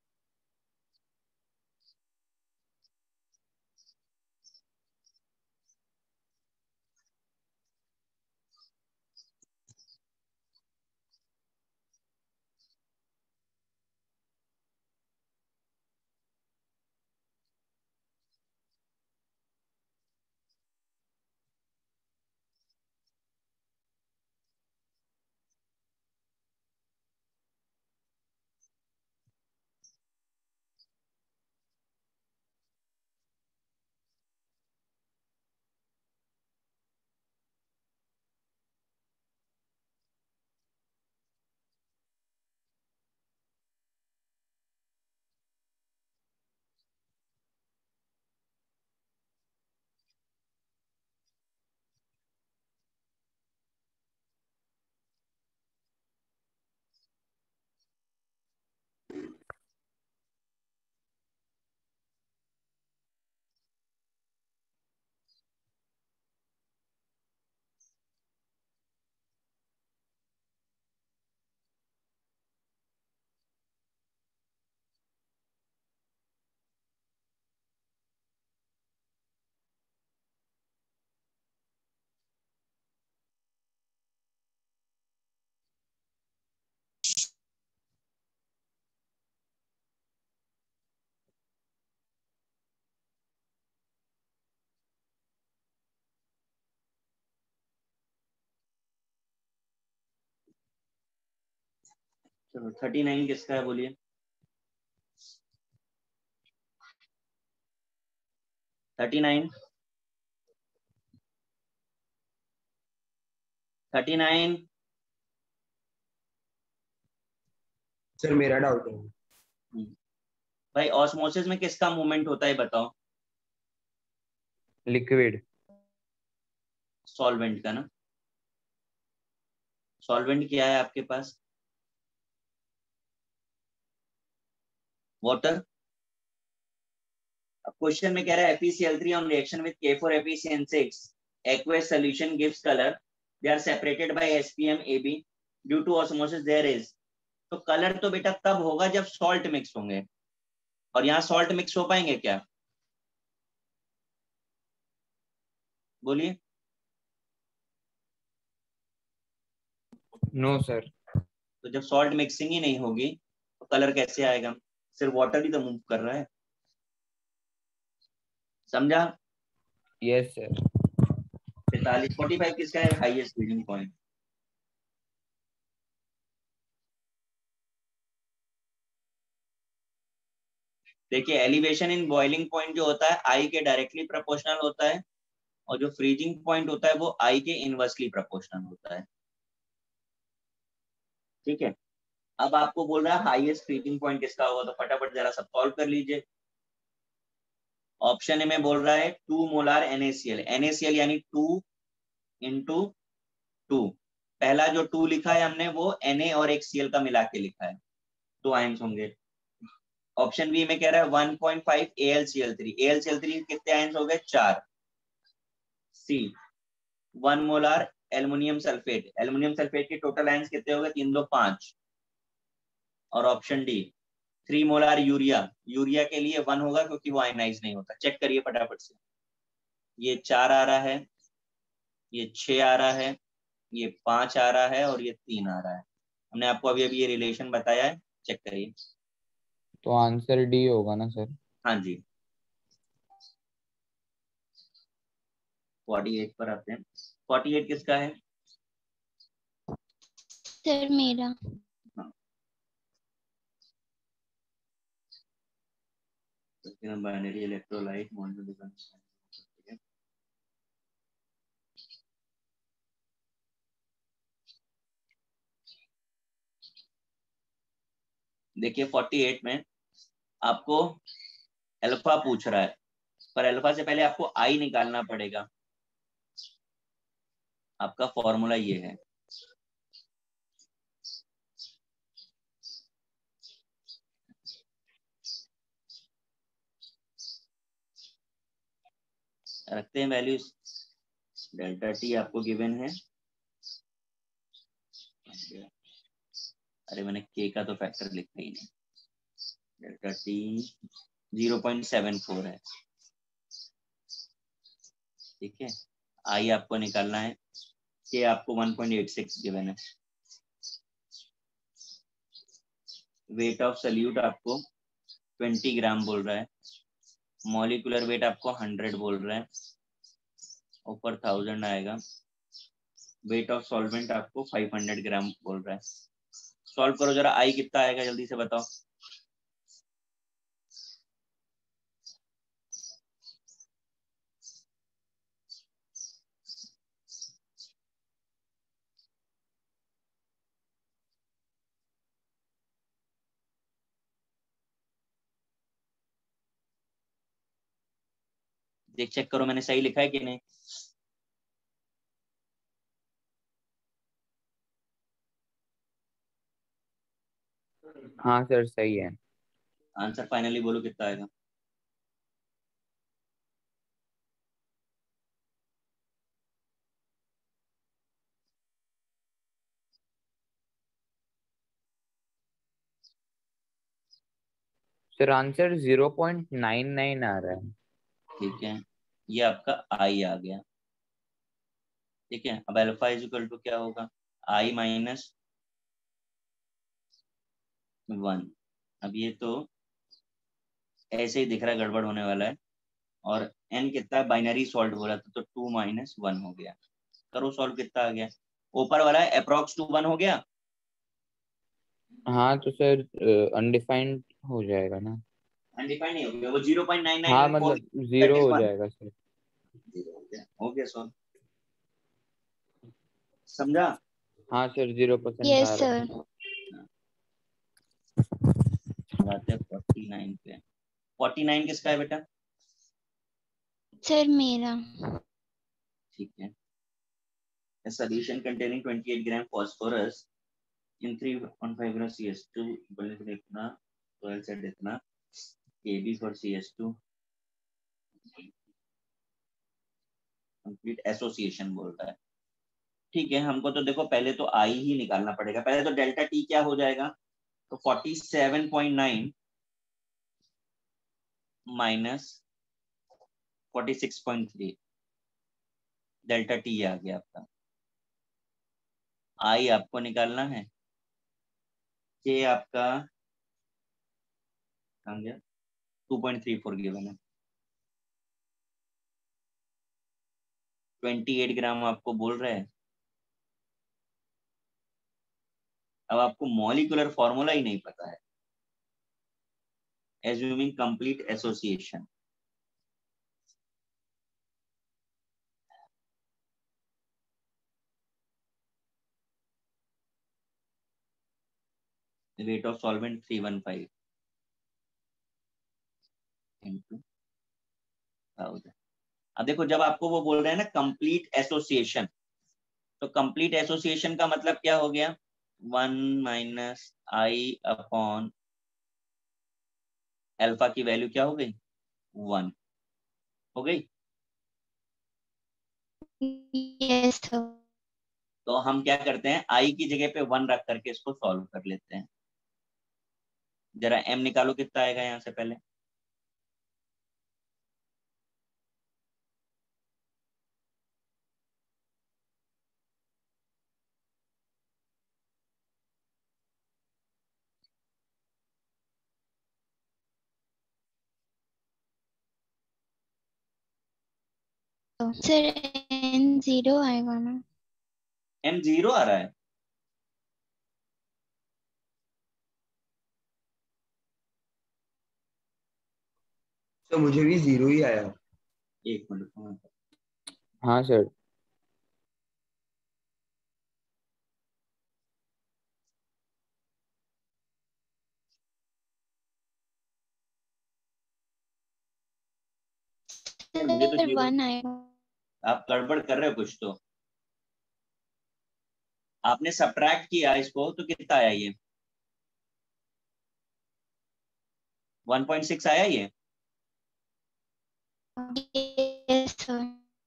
चलो 39 किसका है बोलिए। 39, 39। सर मेरा डाउट है। भाई ऑस्मोसिस में किसका मूवमेंट होता है बताओ। लिक्विड। सॉल्वेंट का ना। सॉल्वेंट क्या है आपके पास? वाटर। अब क्वेश्चन में कह रहा है FeCl3 on reaction with K4 FeCN6 aqueous solution gives color, they are separated by SPM AB due to osmosis there is। तो कलर तो बेटा तब होगा जब सॉल्ट मिक्स होंगे, और यहाँ सॉल्ट मिक्स हो पाएंगे क्या बोलिए। No sir. तो जब सॉल्ट मिक्सिंग ही नहीं होगी तो कलर कैसे आएगा? सिर्फ वाटर ही तो मूव कर रहा है, समझा। Yes sir. 45, 45 किसका है? Highest reading point. देखिए एलिवेशन इन बॉइलिंग पॉइंट जो होता है आई के डायरेक्टली प्रोपोर्शनल होता है, और जो फ्रीजिंग पॉइंट होता है वो आई के इनवर्सली प्रोपोर्शनल होता है, ठीक है। अब आपको बोल रहा है हाईएस्ट फ्रीजिंग पॉइंट किसका होगा, तो फटाफट जरा सब सॉल्व कर लीजिए। ऑप्शन ए में बोल रहा है 2 मोलार NaCl, NaCl यानी 2 × 2। पहला जो 2 लिखा है हमने वो Na और एक Cl का मिला के लिखा है, 2 आयंस होंगे। ऑप्शन बी में कह रहा है 1.5 AlCl3, AlCl3 कितने आयंस हो गए? 4। C 1 molar aluminium sulphate, aluminium sulphate के टोटल आयंस कितने हो गए? 3 2 5। और option D 3 molar urea, urea के लिए 1 होगा क्योंकि वो आयनाइज नहीं होता। चेक करिए फटाफट से, ये 4 आ रहा है, ये 6 आ रहा है, ये 5 आ रहा है, और ये 3 आ रहा है। हमने आपको अभी अभी ये रिलेशन बताया है, चेक करिए। तो आंसर डी होगा ना सर? हाँ जी। 48 पर आते हैं। 48 किसका है? सर मेरा। Binary electrolyte molecular. देखिए 48 में आपको अल्फा पूछ रहा है, पर अल्फा से पहले आपको आई निकालना पड़ेगा। आपका फॉर्मूला ये है, रखते हैं वैल्यूज। डेल्टा टी आपको गिवन है, अरे मैंने के का तो फैक्टर लिखा ही नहीं, डेल्टा टी 0.74 है, ठीक है। आई आपको निकालना है, के आपको 1.86 गिवन है। वेट ऑफ सल्यूट आपको 20 ग्राम बोल रहा है, मॉलिक्यूलर वेट आपको 100 बोल रहा है, ऊपर 1000 आएगा। वेट ऑफ सॉल्वेंट आपको 500 ग्राम बोल रहा है। सॉल्व करो जरा, आई कितना आएगा जल्दी से बताओ। देख चेक करो मैंने सही लिखा है कि नहीं। हाँ सर सही है। आंसर फाइनली बोलो कितना आएगा। सर आंसर 0.99 आ रहा है। ठीक है, ये आपका आई आ गया, ठीक है। अब अल्फा इज इक्वल टू क्या होगा, आई माइनस 1। अब ये तो ऐसे ही दिख रहा है, गड़बड़ होने वाला है। और एन कितना है, बाइनरी सॉल्ट बोला था तो 2 - 1 हो गया। करो सॉल्व, कितना आ गया। ऊपर वाला है अप्रोक्स 2 1 हो गया। हाँ तो सर अनडिफाइंड हो जाएगा ना। अनडिफाइंड नहीं हो गया, वो 0.99 हाँ में 4 मतलब दैट 0 इज हो 1। जाएगा सर। हो गया सॉल्व, समझा। हाँ सर 0% आ यस रहा है। सर। आते 49 पे। 49 किसका है बेटा। सर मेरा। ठीक है। A solution containing 28 gram phosphorus in 3.5 gram CS2 बल्कि इतना 12 से इतना Kb for CS2 complete association बोलता है। ठीक है, हमको तो देखो पहले तो आई ही निकालना पड़ेगा। पहले तो डेल्टा टी क्या हो जाएगा, तो 47.9 माइनस 46.3, डेल्टा टी आ गया आपका। आई आपको निकालना है, के आपका 2.34 गिवन है। 28 ग्राम आपको बोल रहे हैं। अब आपको मॉलिक्यूलर फॉर्मूला ही नहीं पता है। Assuming complete association, rate of solvent 315 into 1000। अब देखो जब आपको वो बोल रहे हैं ना कंप्लीट एसोसिएशन, तो कंप्लीट एसोसिएशन का मतलब क्या हो गया, 1 - I अपॉन अल्फा की वैल्यू क्या हो गई, 1 हो गई। Yes sir. तो हम क्या करते हैं, आई की जगह पे 1 रख करके इसको सॉल्व कर लेते हैं। जरा एम निकालो कितना आएगा यहाँ से पहले। सर एन 0 आएगा ना। एम 0 आ रहा है, तो मुझे भी 0 ही आया। एक मिनट। हाँ सर। मुझे तो सर 0, 1 आएगा। आप गड़बड़ कर रहे हो कुछ तो। आपने सब्ट्रैक्ट किया इसको तो कितना आया ये, 1.6 आया ये। Yes sir.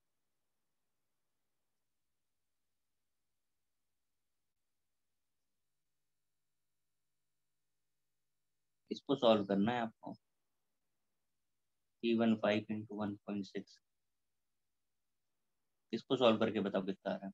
इसको सॉल्व करना है आपको। 315 इंटू 1.6, इसको सॉल्व करके बताओ कितना आ रहा है।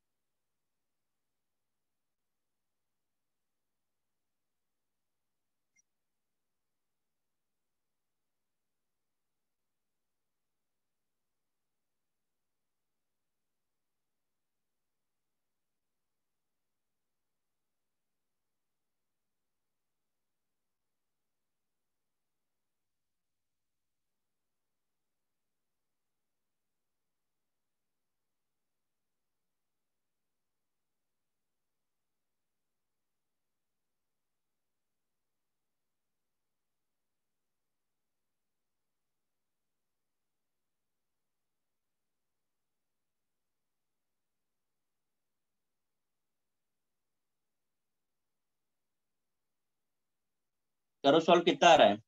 करो सॉल्व, कितना आ रहा है?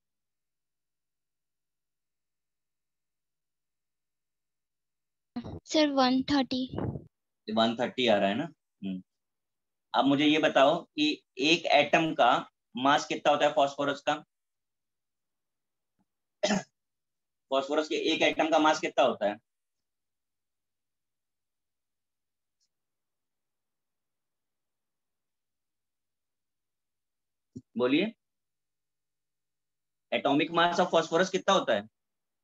सर 130। 130 आ रहा है ना। अब मुझे ये बताओ कि एक एटम का मास कितना होता है फास्फोरस का? फास्फोरस के एक एटम का मास कितना होता है? बोलिए, एटॉमिक मास ऑफ फास्फोरस कितना होता है?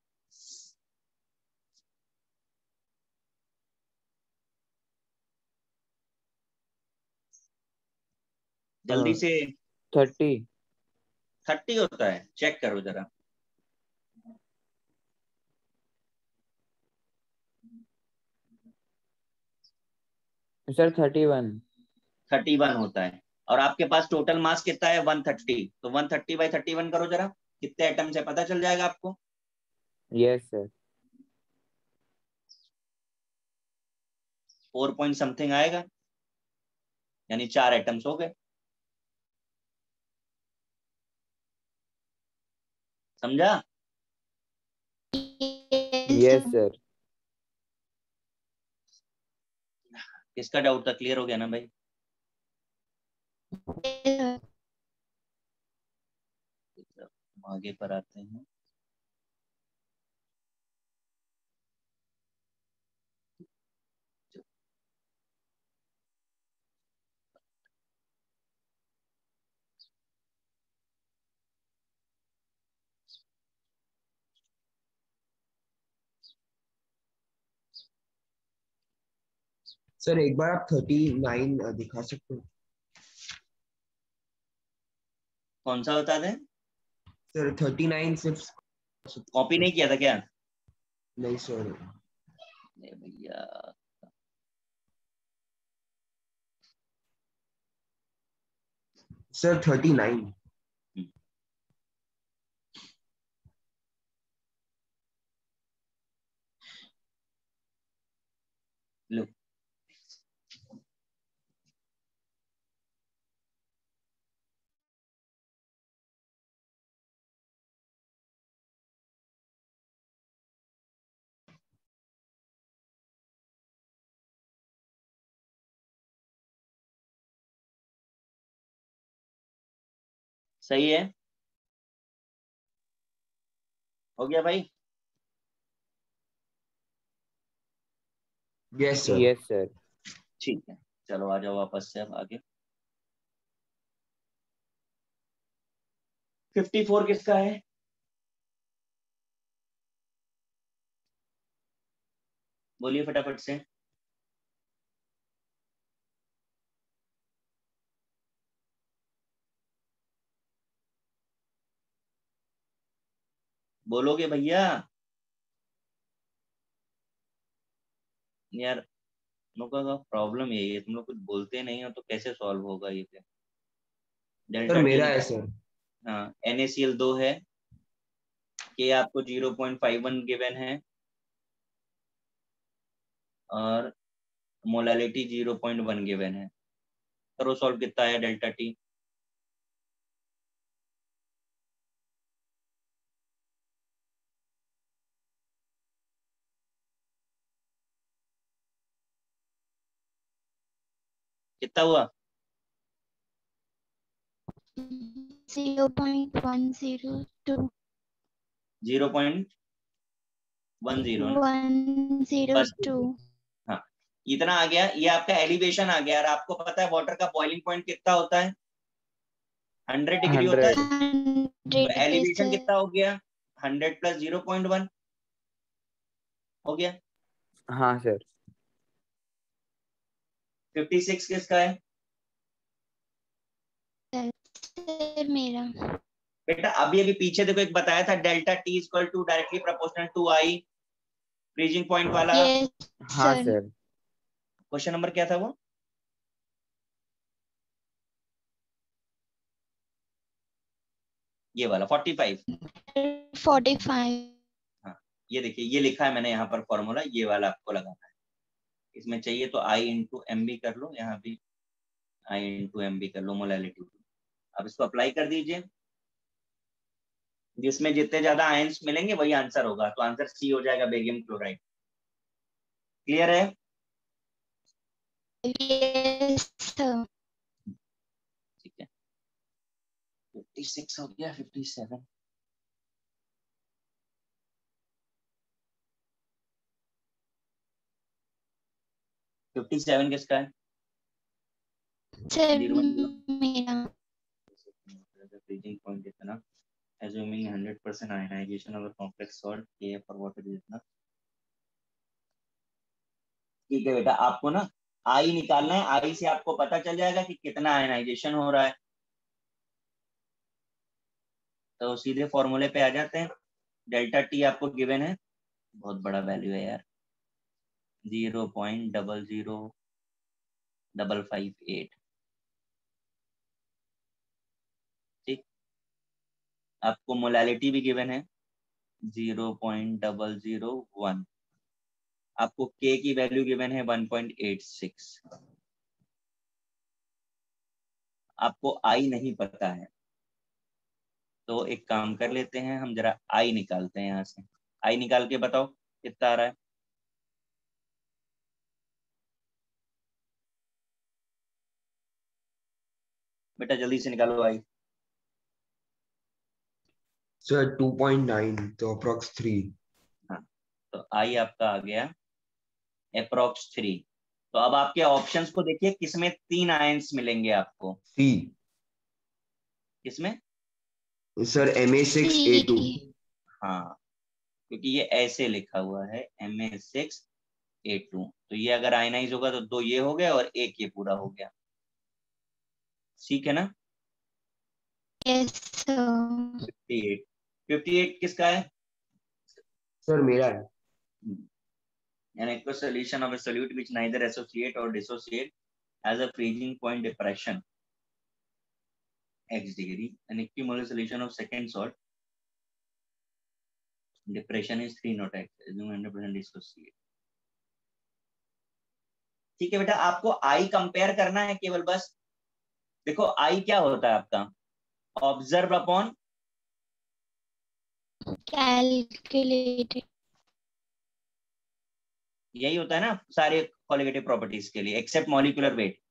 जल्दी से। 30। 30 होता है? चेक करो जरा। सर 31। 31 होता है। और आपके पास टोटल मास कितना है? 130। तो 130/31 करो जरा, कितने एटम्स है पता चल जाएगा आपको। Yes sir. 4 पॉइंट समथिंग आएगा, यानी 4 एटम्स हो गए। समझा? Yes sir. किसका डाउट था? क्लियर हो गया ना भाई? आगे पर आते हैं। सर एक बार आप 39 दिखा सकते हो? कौन सा बता दें? सर 39 सिर्फ। कॉपी नहीं किया था क्या? नहीं सर। नहीं भैया। सर 39। लो, सही है। हो गया भाई? Yes sir. Yes sir. ठीक है, चलो आ जाओ वापस से अब आगे। 54 किसका है? बोलिए फटाफट से। बोलोगे भैया? यार, तुम लोगों का प्रॉब्लम यही है, तुम लोग कुछ बोलते नहीं हो तो कैसे सॉल्व होगा ये फिर? Sir delta T. मेरा है सर। हाँ, NaCl 2 है, के आपको 0.51 गिवन है, और मोलालिटी 0.1 गिवन है। करो सॉल्व, कितना है डेल्टा टी? कितना हुआ? 0.102 0.10 ना? बस 102 हाँ, इतना आ गया। ये आपका एलिवेशन आ गया। और आपको पता है वाटर का बॉइलिंग पॉइंट कितना होता है? 100 डिग्री होता है। 100। तो 100 पे एलिवेशन सर कितना हो गया? 100 प्लस 0.1 हो गया। हाँ सर। 56 किसका है? सर मेरा बेटा अभी अभी पीछे देखो एक बताया था, delta T equal to directly proportional to I, freezing point वाला। यस हाँ सर सर। क्वेश्चन नंबर क्या था वो? ये वाला 45। 45 हाँ, ये देखिए ये लिखा है मैंने यहाँ पर फॉर्मूला, ये वाला आपको लगाना है। इसमें चाहिए तो आई इंटू एम बी कर लो, यहाँ भी आई इंटू एम बी कर लो मोलैलिटी। अब इसको अप्लाई कर दीजिए। जिसमें जितने ज्यादा आयंस मिलेंगे वही आंसर होगा, तो आंसर सी हो जाएगा, बेरियम क्लोराइड। क्लियर है? यस सर ठीक है, 56 हो गया, 57। फिफ्टी सेवन किसका है? सर 0.0 मेरा फ्रीजिंग पॉइंट इतना, assuming 100% ionization of a complex salt, K for water is इतना। ठीक है बेटा, आपको ना आई निकालना है। आई से आपको पता चल जाएगा कि कितना आयनाइजेशन हो रहा है। तो सीधे फॉर्मूले पे आ जाते हैं। डेल्टा टी आपको गिवन है, बहुत बड़ा वैल्यू है यार, 0.00558। ठीक, आपको मोलैलिटी भी गिवन है 0.001। आपको के की वैल्यू गिवन है 1.86। आपको आई नहीं पता है, तो एक काम कर लेते हैं, हम जरा आई निकालते हैं यहाँ से। आई निकाल के बताओ कितना आ रहा है। बेटा जल्दी से निकालो आई। सर 2.9 तो अप्रोक्स 3। हाँ, तो आई आपका आ गया अप्रोक्स 3। तो अब आपके ऑप्शंस को देखिए, किसमें 3 आयंस मिलेंगे आपको? सी किसमें? Sir Ma6A2। सी हाँ, क्योंकि ये ऐसे लिखा हुआ है Ma6A2, तो ये अगर आयनाइज होगा तो 2 ये हो गए और 1 ये पूरा हो गया। ठीक है ना? Yes sir 58। 58 किसका है? सर मेरा है। An aqueous solution of a solute which neither associate or dissociate has a freezing point depression x degree. An equimolar solution of second salt depression is 3 not x. Assume 100% dissociate. ठीक है बेटा, आपको आई कंपेयर करना है केवल बस। देखो आई क्या होता है आपका? ऑब्जर्व अपॉन, कैलकुलेटेड यही होता है ना सारे क्वालिटेटिव प्रॉपर्टीज के लिए एक्सेप्ट मॉलिक्यूलर वेट।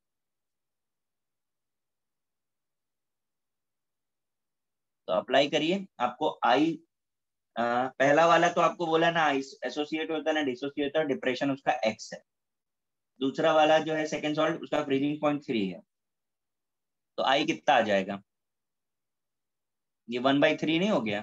तो अप्लाई करिए। आपको आई पहला वाला तो आपको बोला ना एसोसिएट होता है ना डिसोसिएट होता है, डिप्रेशन उसका एक्स है। दूसरा वाला जो है सेकंड सॉल्ट, उसका फ्रीजिंग पॉइंट 3 है। तो आई कितना आ जाएगा? ये 1/3 नहीं हो गया?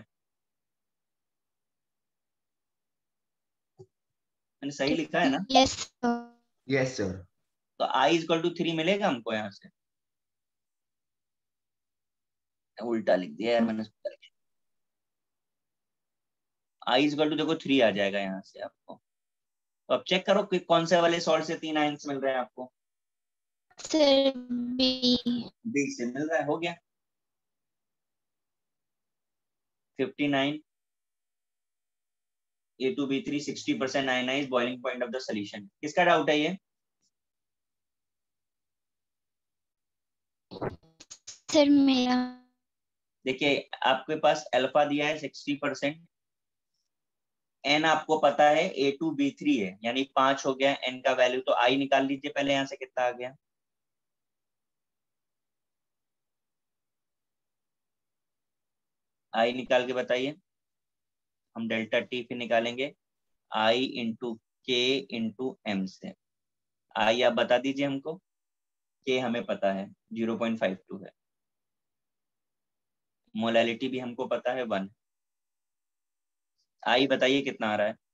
मैंने सही लिखा है ना? Yes sir yes sir. तो आई इक्वल टू 3 मिलेगा हमको यहाँ से। उल्टा लिख दिया यार मैंने। आई इक्वल टू देखो 3 आ जाएगा यहाँ से आपको। तो अब चेक करो कि कौन से वाले सॉल्ट से 3 आयंस मिल रहे हैं आपको। सर बी बी से मिल रहा है, हो गया। 59 A2B3 60% ionise, boiling point of the solution. किसका डाउट है ये? सर मेरा देखिए आपके पास अल्फा दिया है 60%, एन आपको पता है A2B3 है, यानी 5 हो गया एन का वैल्यू। तो आई निकाल लीजिए पहले, यहाँ से कितना आ गया? आई निकाल के बताइए। हम डेल्टा टी फिर निकालेंगे I into K into M से। आई आप बता दीजिए हमको, के हमें पता है 0.52 है, मोलैलिटी भी हमको पता है 1। आई बताइए कितना आ रहा है?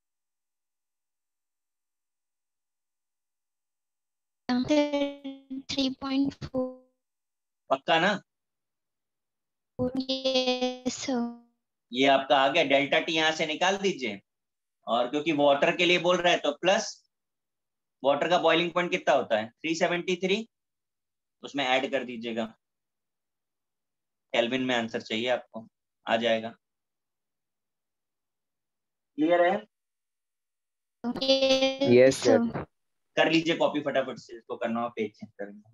3.4। पक्का ना? Yes sir. ये आपका आ गया। डेल्टा टी यहाँ से निकाल दीजिए, और क्योंकि वाटर के लिए बोल रहा है तो प्लस वाटर का बॉइलिंग पॉइंट कितना होता है 373, उसमें ऐड कर दीजिएगा। केल्विन में आंसर चाहिए आपको, आ जाएगा। क्लियर है? Yes sir. सर। कर लीजिए कॉपी फटाफट से, इसको करना हो पेज चेंज करेंगे।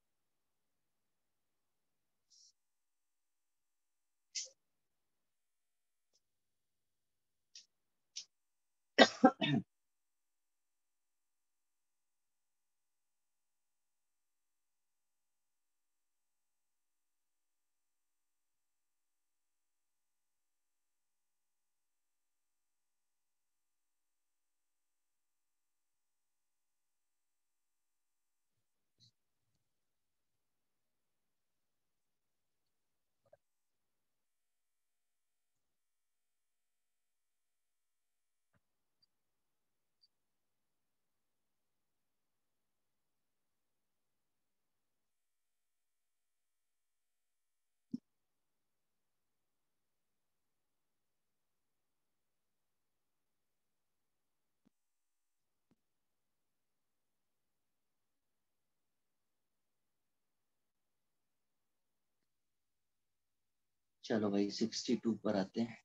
चलो भाई 62 पर आते हैं।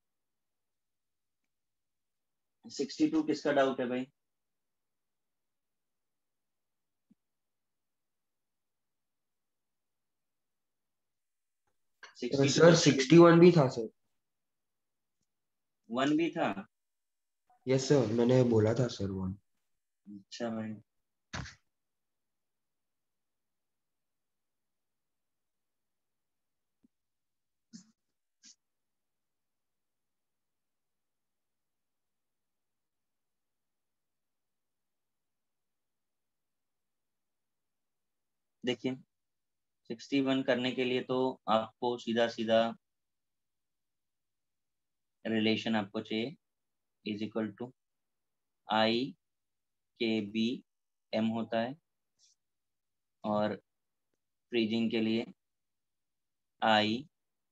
62 किसका डाउट है भाई? सर 61 भी था सर। 1 भी था? यस सर, मैंने बोला था सर 1। अच्छा भाई, देखिए 61 करने के लिए तो आपको सीधा सीधा रिलेशन आपको चाहिए, इज इक्वल टू आई के बी एम होता है, और फ्रीजिंग के लिए आई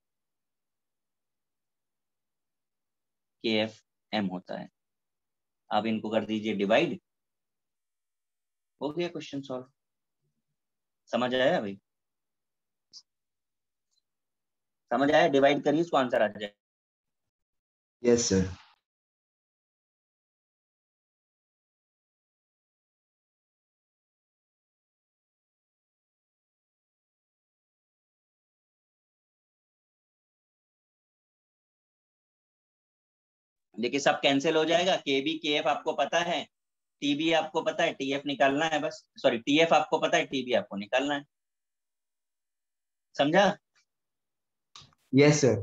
के एफ एम होता है। आप इनको कर दीजिए डिवाइड, हो गया क्वेश्चन सॉल्व। समझ आया भाई? समझ आया? डिवाइड करिए, इसको आंसर आ जाए। Yes sir. देखिए सब कैंसिल हो जाएगा। के बी के एफ आपको पता है, टी बी आपको पता है, टी एफ निकालना है बस। सॉरी, टी एफ आपको पता है, टी बी आपको निकालना है। समझा? Yes sir.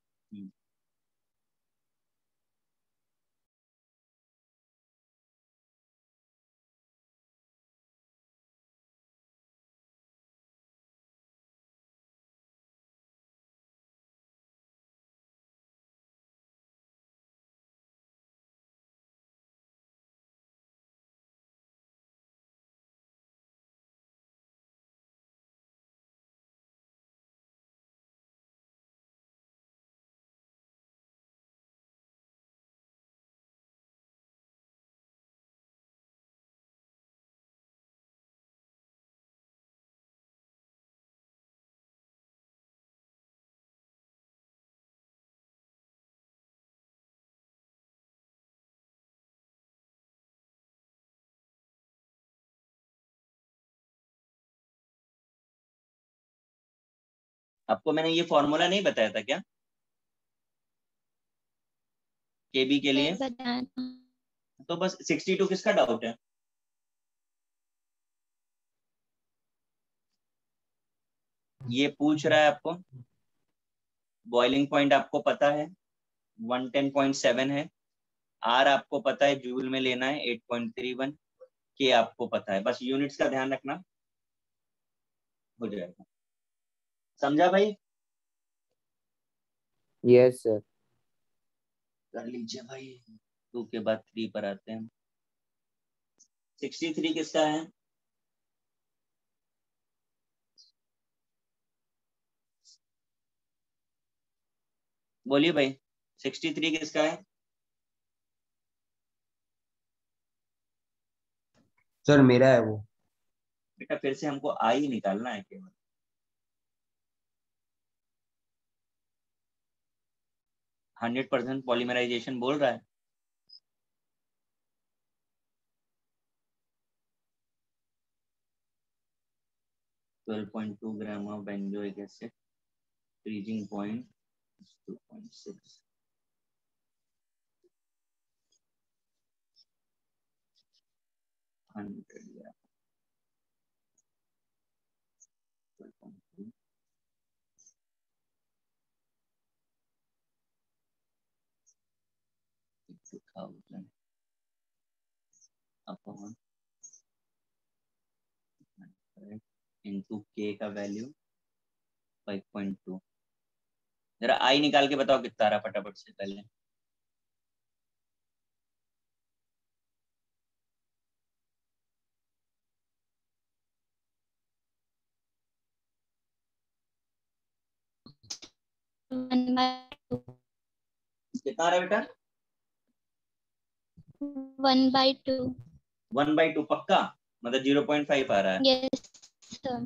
आपको मैंने ये फॉर्मूला नहीं बताया था क्या के बी के लिए? बताया था। तो बस 62 किसका डाउट है? ये पूछ रहा है आपको बॉइलिंग पॉइंट आपको पता है 110.7 है, आर आपको पता है जूल में लेना है 8.31, के आपको पता है, बस यूनिट्स का ध्यान रखना, हो जाएगा। समझा भाई? Yes sir. कर लीजिए भाई। 2 के बाद 3 पर आते हैं। 63 किसका है? बोलिए भाई, 63 किसका है? सर मेरा है वो। बेटा फिर से हमको आई निकालना है केवल। हंड्रेड % पॉलीमराइजेशन बोल रहा है। Twelve 12.2 gram of benzoic acid, freezing point 2.6, 100 gram, 12.2, 2000 upon into K का वैल्यू 5.2। जरा आई निकाल के बताओ कितना आ रहा फटाफट से पहले। One by two. कितना आ रहा है बेटा? 1/2। 1/2 पक्का? मतलब 0.5 आ रहा है। Yes sir.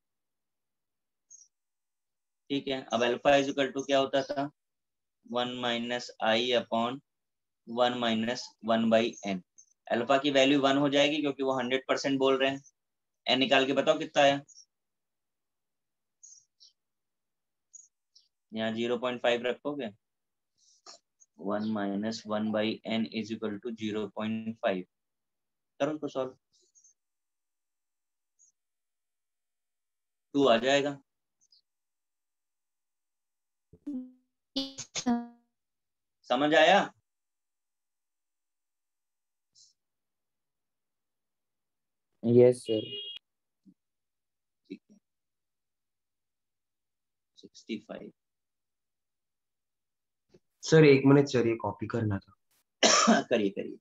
ठीक है, अब अल्फा इज इक्वल टू क्या होता था? 1 minus I upon 1 minus 1/n। Alpha की वैल्यू 1 हो जाएगी क्योंकि वो 100% बोल रहे हैं। एन निकाल के बताओ कितना है। यहाँ 0.5 रखोगे, 1 minus 1/n is equal to 0.5। करो तो सॉल्व, 2 आ जाएगा। Yes sir. समझ आया? Yes sir. ठीक है, 65। सर 1 मिनट सर, ये कॉपी करना था। करिए करिए।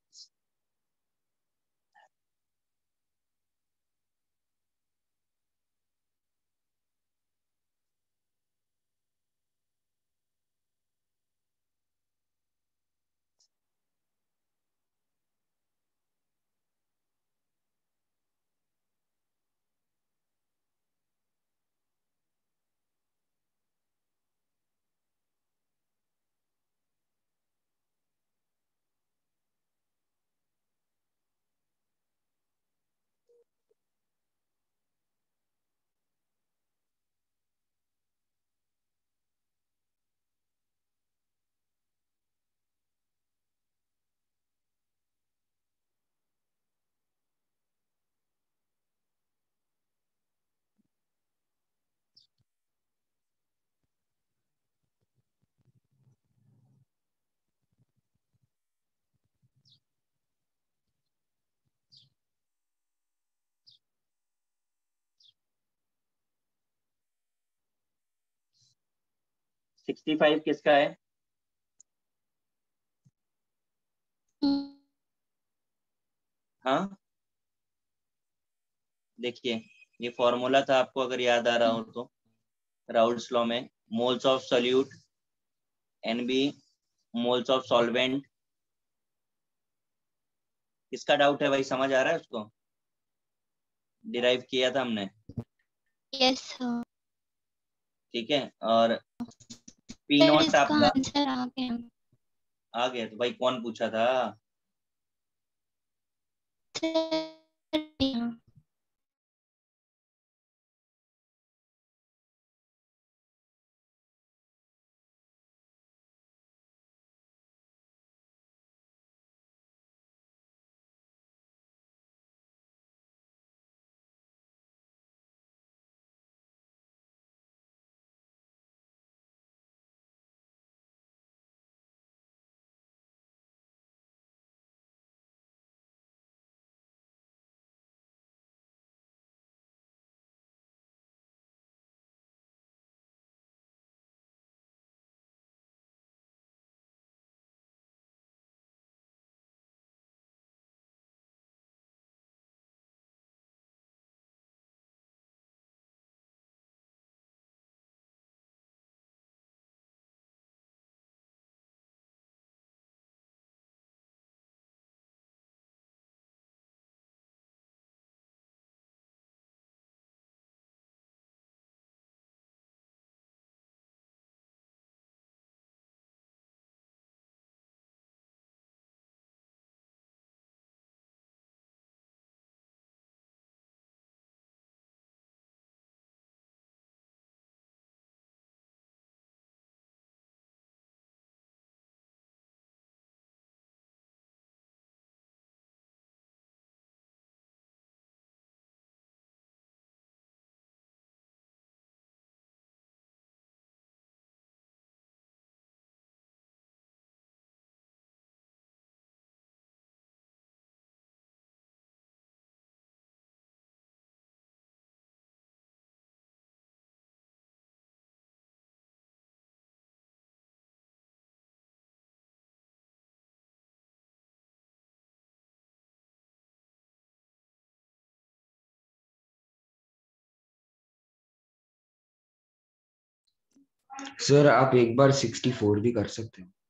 सिक्सटी फाइव किसका है? हाँ देखिए, ये फॉर्मूला था, आपको अगर याद आ रहा हो तो, राउल्ट्स लॉ में moles of solute NB moles of solvent. किसका डाउट है भाई, समझ आ रहा है उसको? डिराइव किया था हमने। Yes sir. ठीक है, और पी सर नॉट इसका आपका आंसर आ गया। आ गया। तो भाई कौन पूछा था? सर सर आप एक बार 64 भी कर सकते हो।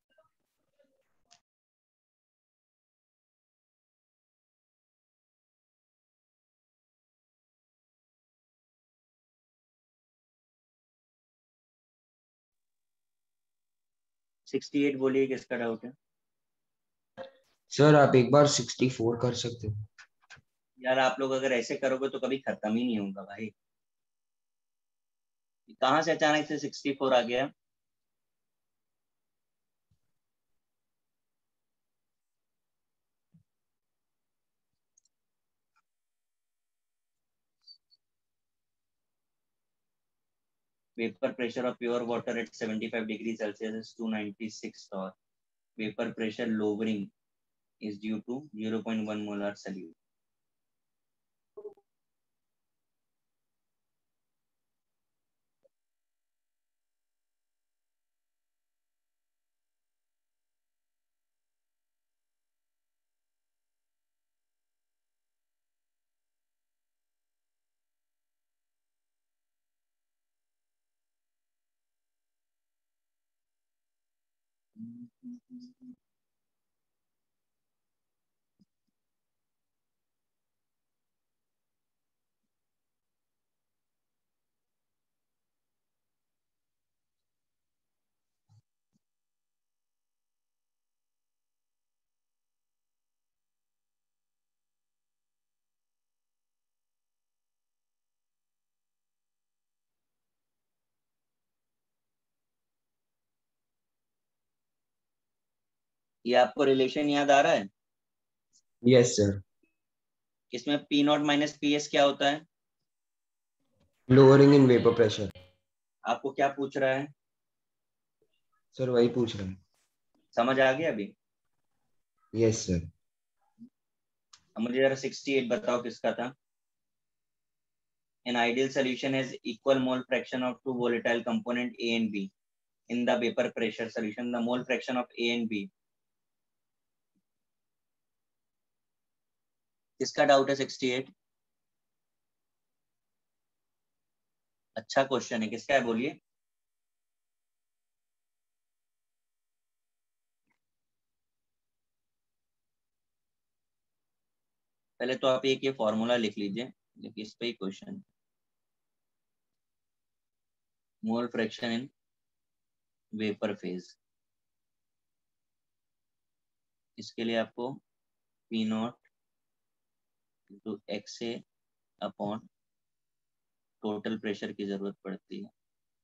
सिक्सटी एट बोलिए, किसका डाउट है? सर आप एक बार 64 कर सकते हो। यार आप लोग अगर ऐसे करोगे तो कभी खत्म ही नहीं होगा भाई। कहाँ से अचानक से 64 आ गया? Vapor pressure of pure water at 75 degrees Celsius is 296 torr. Vapor pressure lowering is due to 0.1 molar solute. ये आपको रिलेशन याद आ रहा है? Yes sir. इसमें P not minus P S क्या होता है? Lowering in vapour pressure. आपको क्या पूछ रहा है? सर वही पूछ रहे हैं। समझ आ गया अभी? Yes sir. अब मुझे जरा 68 बताओ किसका था? An ideal solution has equal mole fraction of two volatile component A and B. In the vapor pressure solution, the mole fraction of A and B. किसका डाउट है 68? अच्छा क्वेश्चन है, किसका है बोलिए? पहले तो आप एक ये फॉर्मूला लिख लीजिए, देखिए इस पे ही question. Mole fraction in vapour phase, इसके लिए आपको P naught into X A upon total pressure की जरूरत पड़ती है।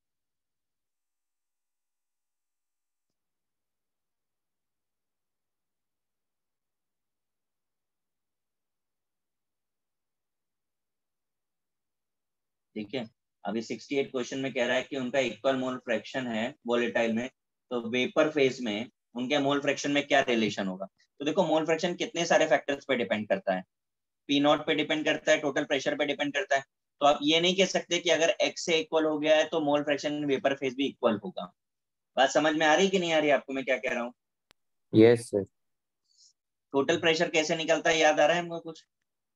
ठीक है, अभी 68 क्वेश्चन में कह रहा है कि उनका इक्वल मोल फ्रैक्शन है वोलेटाइल में, तो वेपर फेज में उनके मोल फ्रैक्शन में क्या रिलेशन होगा? तो देखो मोल फ्रैक्शन कितने सारे फैक्टर्स पे डिपेंड करता है। पी नॉट पे डिपेंड करता है, टोटल प्रेशर पे डिपेंड करता है। तो आप ये नहीं कह सकते कि अगर एक्स से इक्वल हो गया है तो मोल फ्रैक्शन वेपर फेज भी इक्वल होगा। बात समझ में आ रही कि नहीं आ रही आपको मैं क्या कह रहा हूँ? Yes sir. टोटल प्रेशर कैसे निकलता है याद आ रहा है हमको कुछ?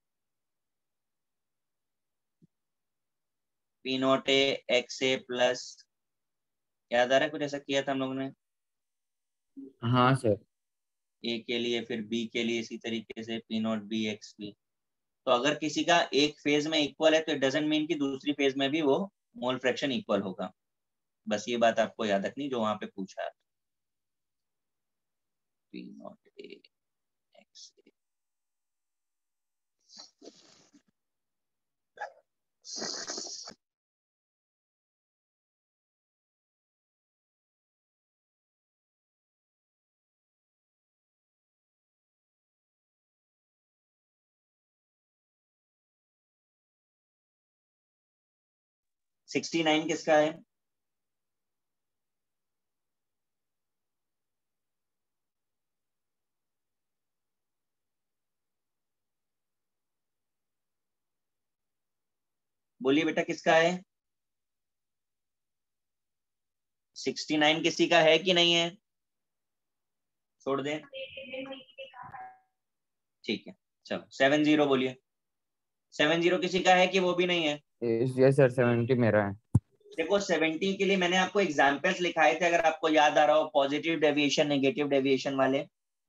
P naught A X A plus, याद आ रहा है कुछ ऐसा किया था हम लोगों ने? हाँ सर। ए के लिए फिर बी के लिए इसी तरीके से P naught B X B. तो अगर किसी का एक फेज में इक्वल है तो इट डजंट मीन कि दूसरी फेज में भी वो मोल फ्रैक्शन इक्वल होगा। बस ये बात आपको याद रखनी जो वहां पे पूछा है। P naught A X A. 69 किसका है? बोलिए बेटा किसका है? 69 किसी का है कि नहीं है? छोड़ दें, ठीक है। चलो 70 बोलिए। 70 किसी का है कि वो भी नहीं है? यस सर, 70 मेरा है। देखो 70 के लिए मैंने आपको एग्जाम्पल्स लिखाए थे, अगर आपको याद आ रहा हो, पॉजिटिव डेविएशन, नेगेटिव डेविएशन वाले,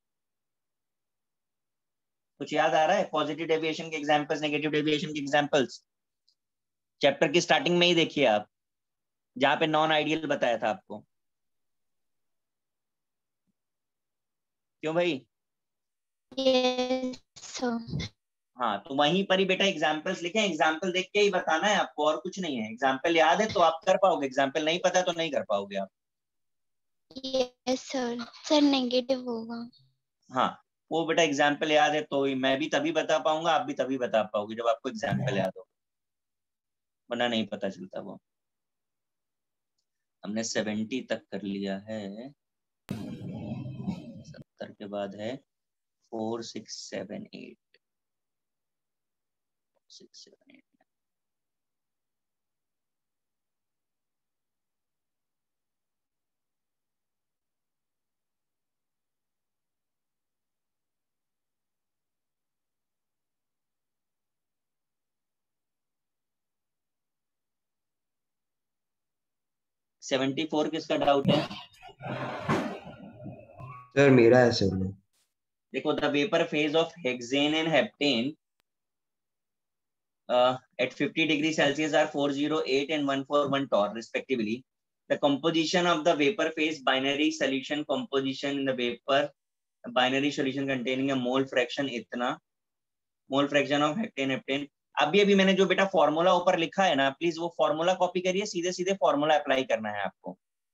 कुछ याद आ रहा है? पॉजिटिव डेविएशन के एग्जाम्पल्स, नेगेटिव डेविएशन के एग्जाम्पल्स चैप्टर की स्टार्टिंग में ही देखिए आप, जहां पे नॉन आइडियल बताया था आपको। क्यों भाई? Yes sir. हाँ, तो वहीं पर ही बेटा एग्जाम्पल्स लिखे, एग्जाम्पल देख के ही बताना है आपको, और कुछ नहीं है। एग्जाम्पल याद है तो आप कर पाओगे, एग्जाम्पल नहीं पता तो नहीं कर पाओगे आप। Yes sir. सर नेगेटिव होगा। हाँ, वो बेटा एग्जाम्पल याद है तो ही मैं भी तभी बता पाऊंगा, आप भी तभी बता पाओगे जब आपको एग्जाम्पल याद हो, वरना नहीं पता चलता वो। हमने 70 तक कर लिया है, 70 के बाद है 4 6 7 8 6 7 8। सेवेंटी 74 किसका डाउट है? सर मेरा है सर में। देखो, the vapour phase of hexane and heptane at 50 degrees Celsius are 408 and 141 torr respectively. The composition of the vapor phase binary solution composition in the vapor binary solution containing a mole fraction इतना, mole fraction of hectane heptane। अभी मैंने जो बेटा फॉर्मूला ऊपर लिखा है ना, प्लीज वो फॉर्मूला कॉपी करिए, सीधे सीधे फॉर्मूला अप्लाई करना है आपको।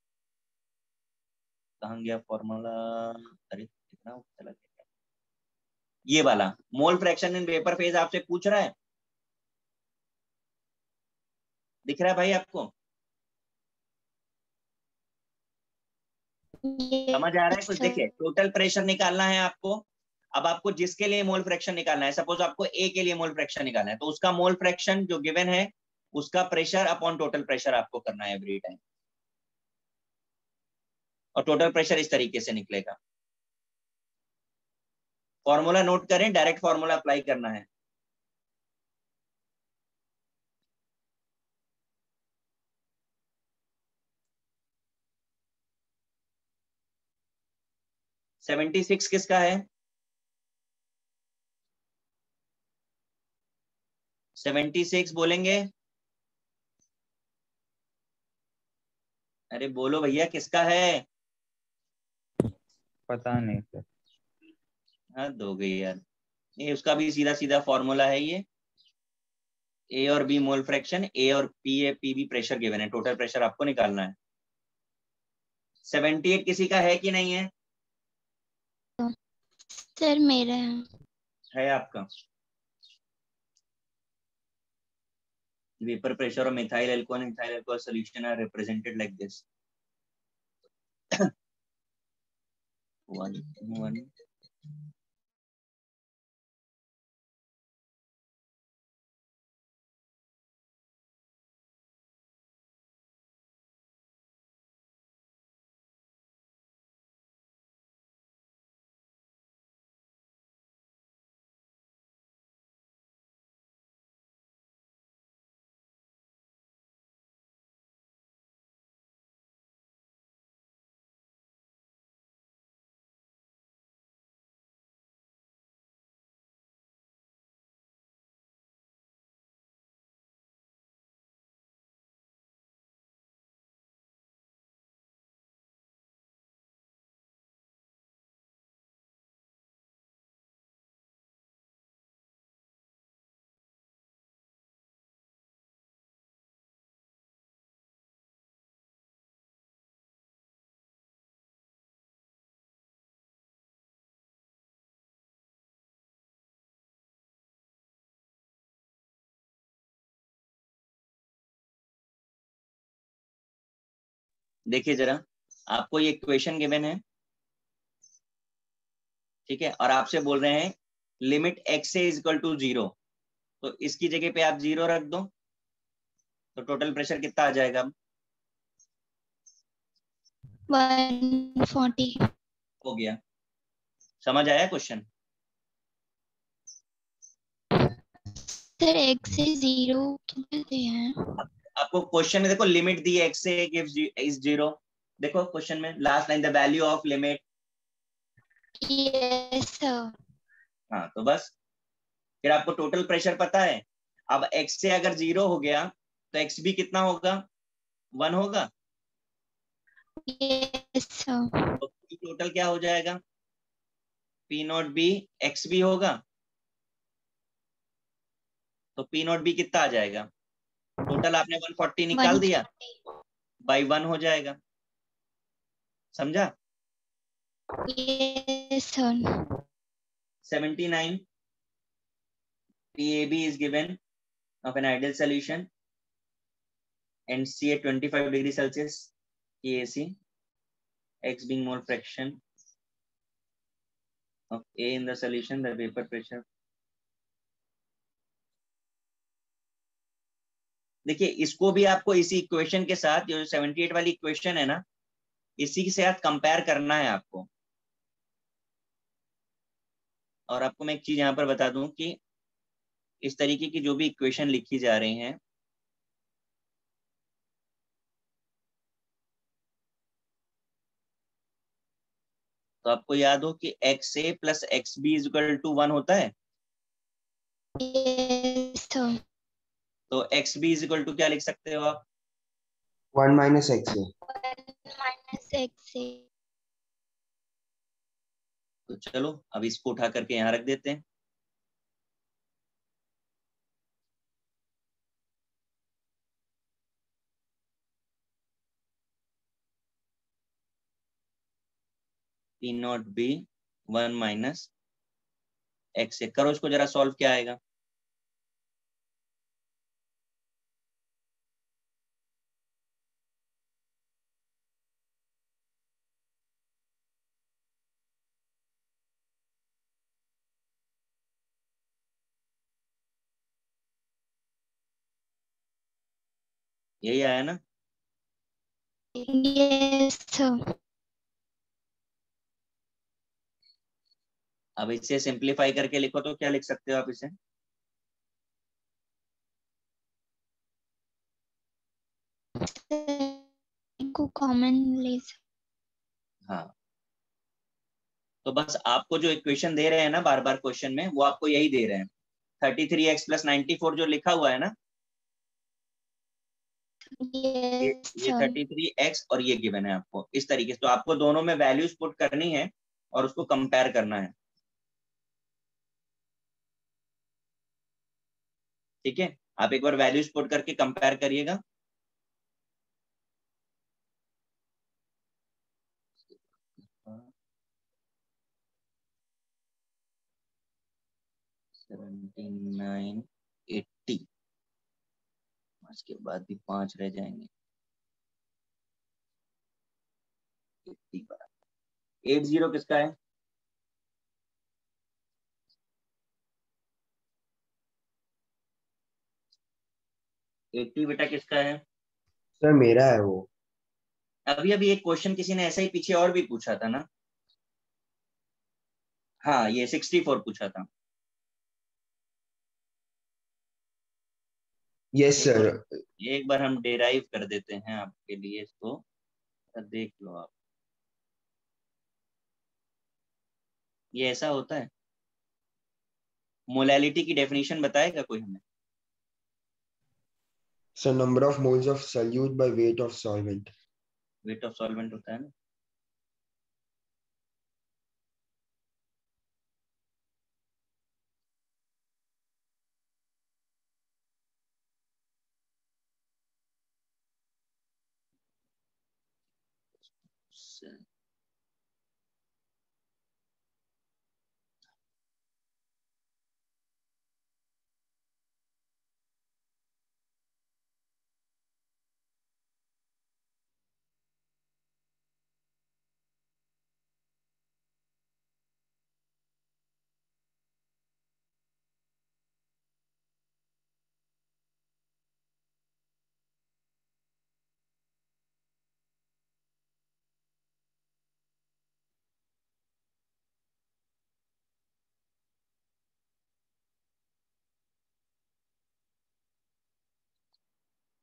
कहाँ गया फॉर्मूला? अरे कितना चला गया, ये वाला mole fraction in vapour phase आपसे पूछ रहा है, दिख रहा है भाई आपको? समझ आ रहा है कुछ? देखिए, टोटल प्रेशर निकालना है आपको। अब आपको जिसके लिए मोल फ्रैक्शन निकालना है, सपोज आपको ए के लिए मोल फ्रैक्शन निकालना है, तो उसका मोल फ्रैक्शन जो गिवन है उसका प्रेशर अपॉन टोटल प्रेशर आपको करना है एवरी टाइम, और टोटल प्रेशर इस तरीके से निकलेगा। फॉर्मूला नोट करें, डायरेक्ट फॉर्मूला अप्लाई करना है। सेवेंटी 76 किसका है? 76 बोलेंगे? अरे बोलो भैया, किसका है? पता नहीं सर। हद हो गई यार, ये उसका भी सीधा सीधा फॉर्मूला है ये। ए और बी मोल फ्रैक्शन, ए और P A P B pressure given है, टोटल प्रेशर आपको निकालना है। 78 किसी का है कि नहीं है? सर मेरा है आपका। वेपर प्रेशर और methyl alcohol and methyl alcohol solution are represented like this. 1 1 देखिए जरा, आपको ये इक्वेशन गिवन है, ठीक है, और आपसे बोल रहे हैं लिमिट x से इज इक्वल टू 0, तो इसकी जगह पे आप 0 रख दो, तो टोटल प्रेशर कितना आ जाएगा? 140। हो गया। समझ आया क्वेश्चन? सर x से 0 कितने हैं? आपको क्वेश्चन में देखो लिमिट दी है, x से गिव्स इज 0। देखो क्वेश्चन में last line, the value of limit. Yes, sir. हाँ तो बस फिर आपको टोटल प्रेशर पता है। अब x से अगर 0 हो गया तो x भी कितना होगा, 1 होगा। Yes, sir. तो टोटल क्या हो जाएगा, P नॉट बी x भी होगा, तो P नॉट बी कितना आ जाएगा, टोटल आपने 140 निकाल दिया 140. बाई 1 हो जाएगा। समझा। Yes, sir. 79 PAB is given of an ideal solution and C at 25 degree Celsius KAC, X being mole fraction of A in the solution, the vapor pressure। देखिए इसको भी आपको इसी इक्वेशन के साथ, जो 78 वाली इक्वेशन है ना, इसी के साथ कंपेयर करना है आपको। और आपको मैं एक चीज यहाँ पर बता दूं कि इस तरीके की जो भी इक्वेशन लिखी जा रही हैं, तो आपको याद हो कि x A plus x B is equal to 1 होता है। Yes, sir. तो x B is equal to क्या लिख सकते हो आप, 1 minus x है। 1 minus x. तो चलो अब इसको उठा करके यहाँ रख देते हैं। P nought B 1 minus x A, करो इसको जरा सॉल्व, क्या आएगा। यही आया ना। Yes, sir. अब इसे सिंप्लीफाई करके लिखो तो क्या लिख सकते हो आप इसे, को कॉमन ले सकते। हाँ। तो बस आपको जो इक्वेशन दे रहे हैं ना बार बार क्वेश्चन में, वो आपको यही दे रहे हैं, 33x प्लस 94 जो लिखा हुआ है ना, Yes, ये sir. 33x और ये गिवन है आपको इस तरीके से। तो आपको दोनों में वैल्यूज पुट करनी है और उसको कंपेयर करना है, ठीक है। आप एक बार वैल्यूज पुट करके कंपेयर करिएगा। $79, 80, उसके बाद भी 5 रह जाएंगे, 80 बराबर 80 किसका है, एट्टी बेटा किसका है। सर मेरा है वो। अभी अभी एक क्वेश्चन किसी ने ऐसा ही पीछे और भी पूछा था ना, हाँ ये 64 पूछा था। यस एक सर। बार एक बार हम डेराइव कर देते हैं आपके लिए इसको, देख लो आप। ये ऐसा होता है, मोलैलिटी की डेफिनेशन बताएगा कोई हमें। Sir number of moles of solute by weight of solvent. Weight of solvent होता है ना।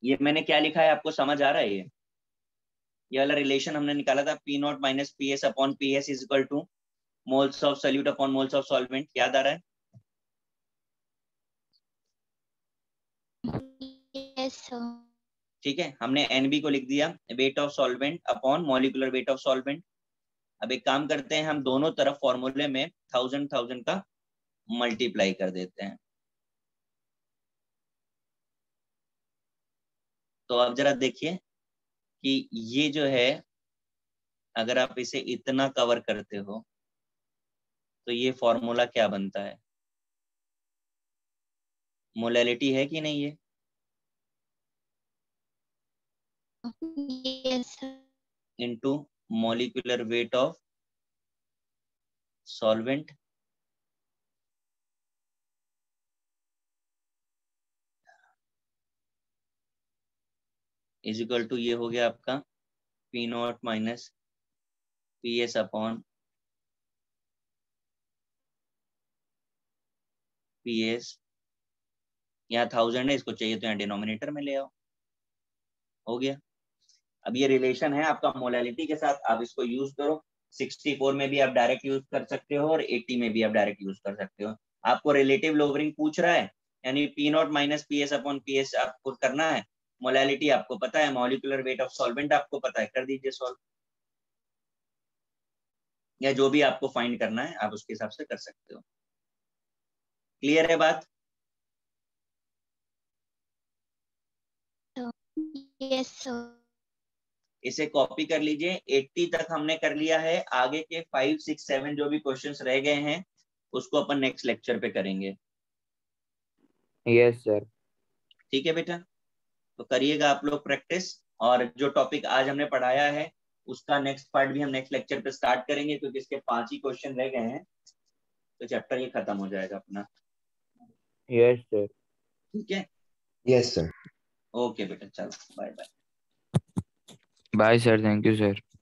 ये मैंने क्या लिखा है आपको समझ आ रहा है? ये वाला रिलेशन हमने निकाला था, P not minus P S upon P S is equal to moles of solute upon moles of solvent, याद आ रहा है? Yes sir. ठीक है, हमने एनबी को लिख दिया weight of solvent upon molecular weight of solvent. अब एक काम करते हैं, हम दोनों तरफ फॉर्मूले में 1000 का मल्टीप्लाई कर देते हैं। तो अब जरा देखिए कि ये जो है, अगर आप इसे इतना कवर करते हो तो ये फॉर्मूला क्या बनता है? मोलैलिटी है कि नहीं ये? Yes sir. Into molecular weight of solvent is equal to, ये हो गया आपका P not minus P S upon P S. यहाँ 1000 है, इसको चाहिए तो यहाँ डिनोमिनेटर में ले आओ, हो गया। अब ये रिलेशन है आपका मोलैलिटी के साथ, आप इसको यूज करो। 64 में भी आप डायरेक्ट यूज कर सकते हो और 80 में भी आप डायरेक्ट यूज कर सकते हो। आपको रिलेटिव लोवरिंग पूछ रहा है, यानी P not minus P S upon P S आपको करना है। मोलैलिटी आपको पता है, मॉलिक्यूलर वेट ऑफ सॉल्वेंट आपको पता है, कर दीजिए सॉल्व, या जो भी आपको फाइंड करना है आप उसके हिसाब से कर सकते हो। क्लियर है बात? Yes sir. इसे कॉपी कर लीजिए। 80 तक हमने कर लिया है, आगे के 5, 6, 7 जो भी क्वेश्चंस रह गए हैं उसको अपन नेक्स्ट लेक्चर पे करेंगे। Yes sir. ठीक है बेटा, तो करिएगा आप लोग प्रैक्टिस। और जो टॉपिक आज हमने पढ़ाया है उसका नेक्स्ट पार्ट भी हम नेक्स्ट लेक्चर पे स्टार्ट करेंगे, क्योंकि इसके 5 ही क्वेश्चन रह गए हैं, तो चैप्टर ये खत्म हो जाएगा अपना। Yes sir. ठीक है, यस सर। ओके बेटा, चलो bye bye. Bye sir, thank you sir.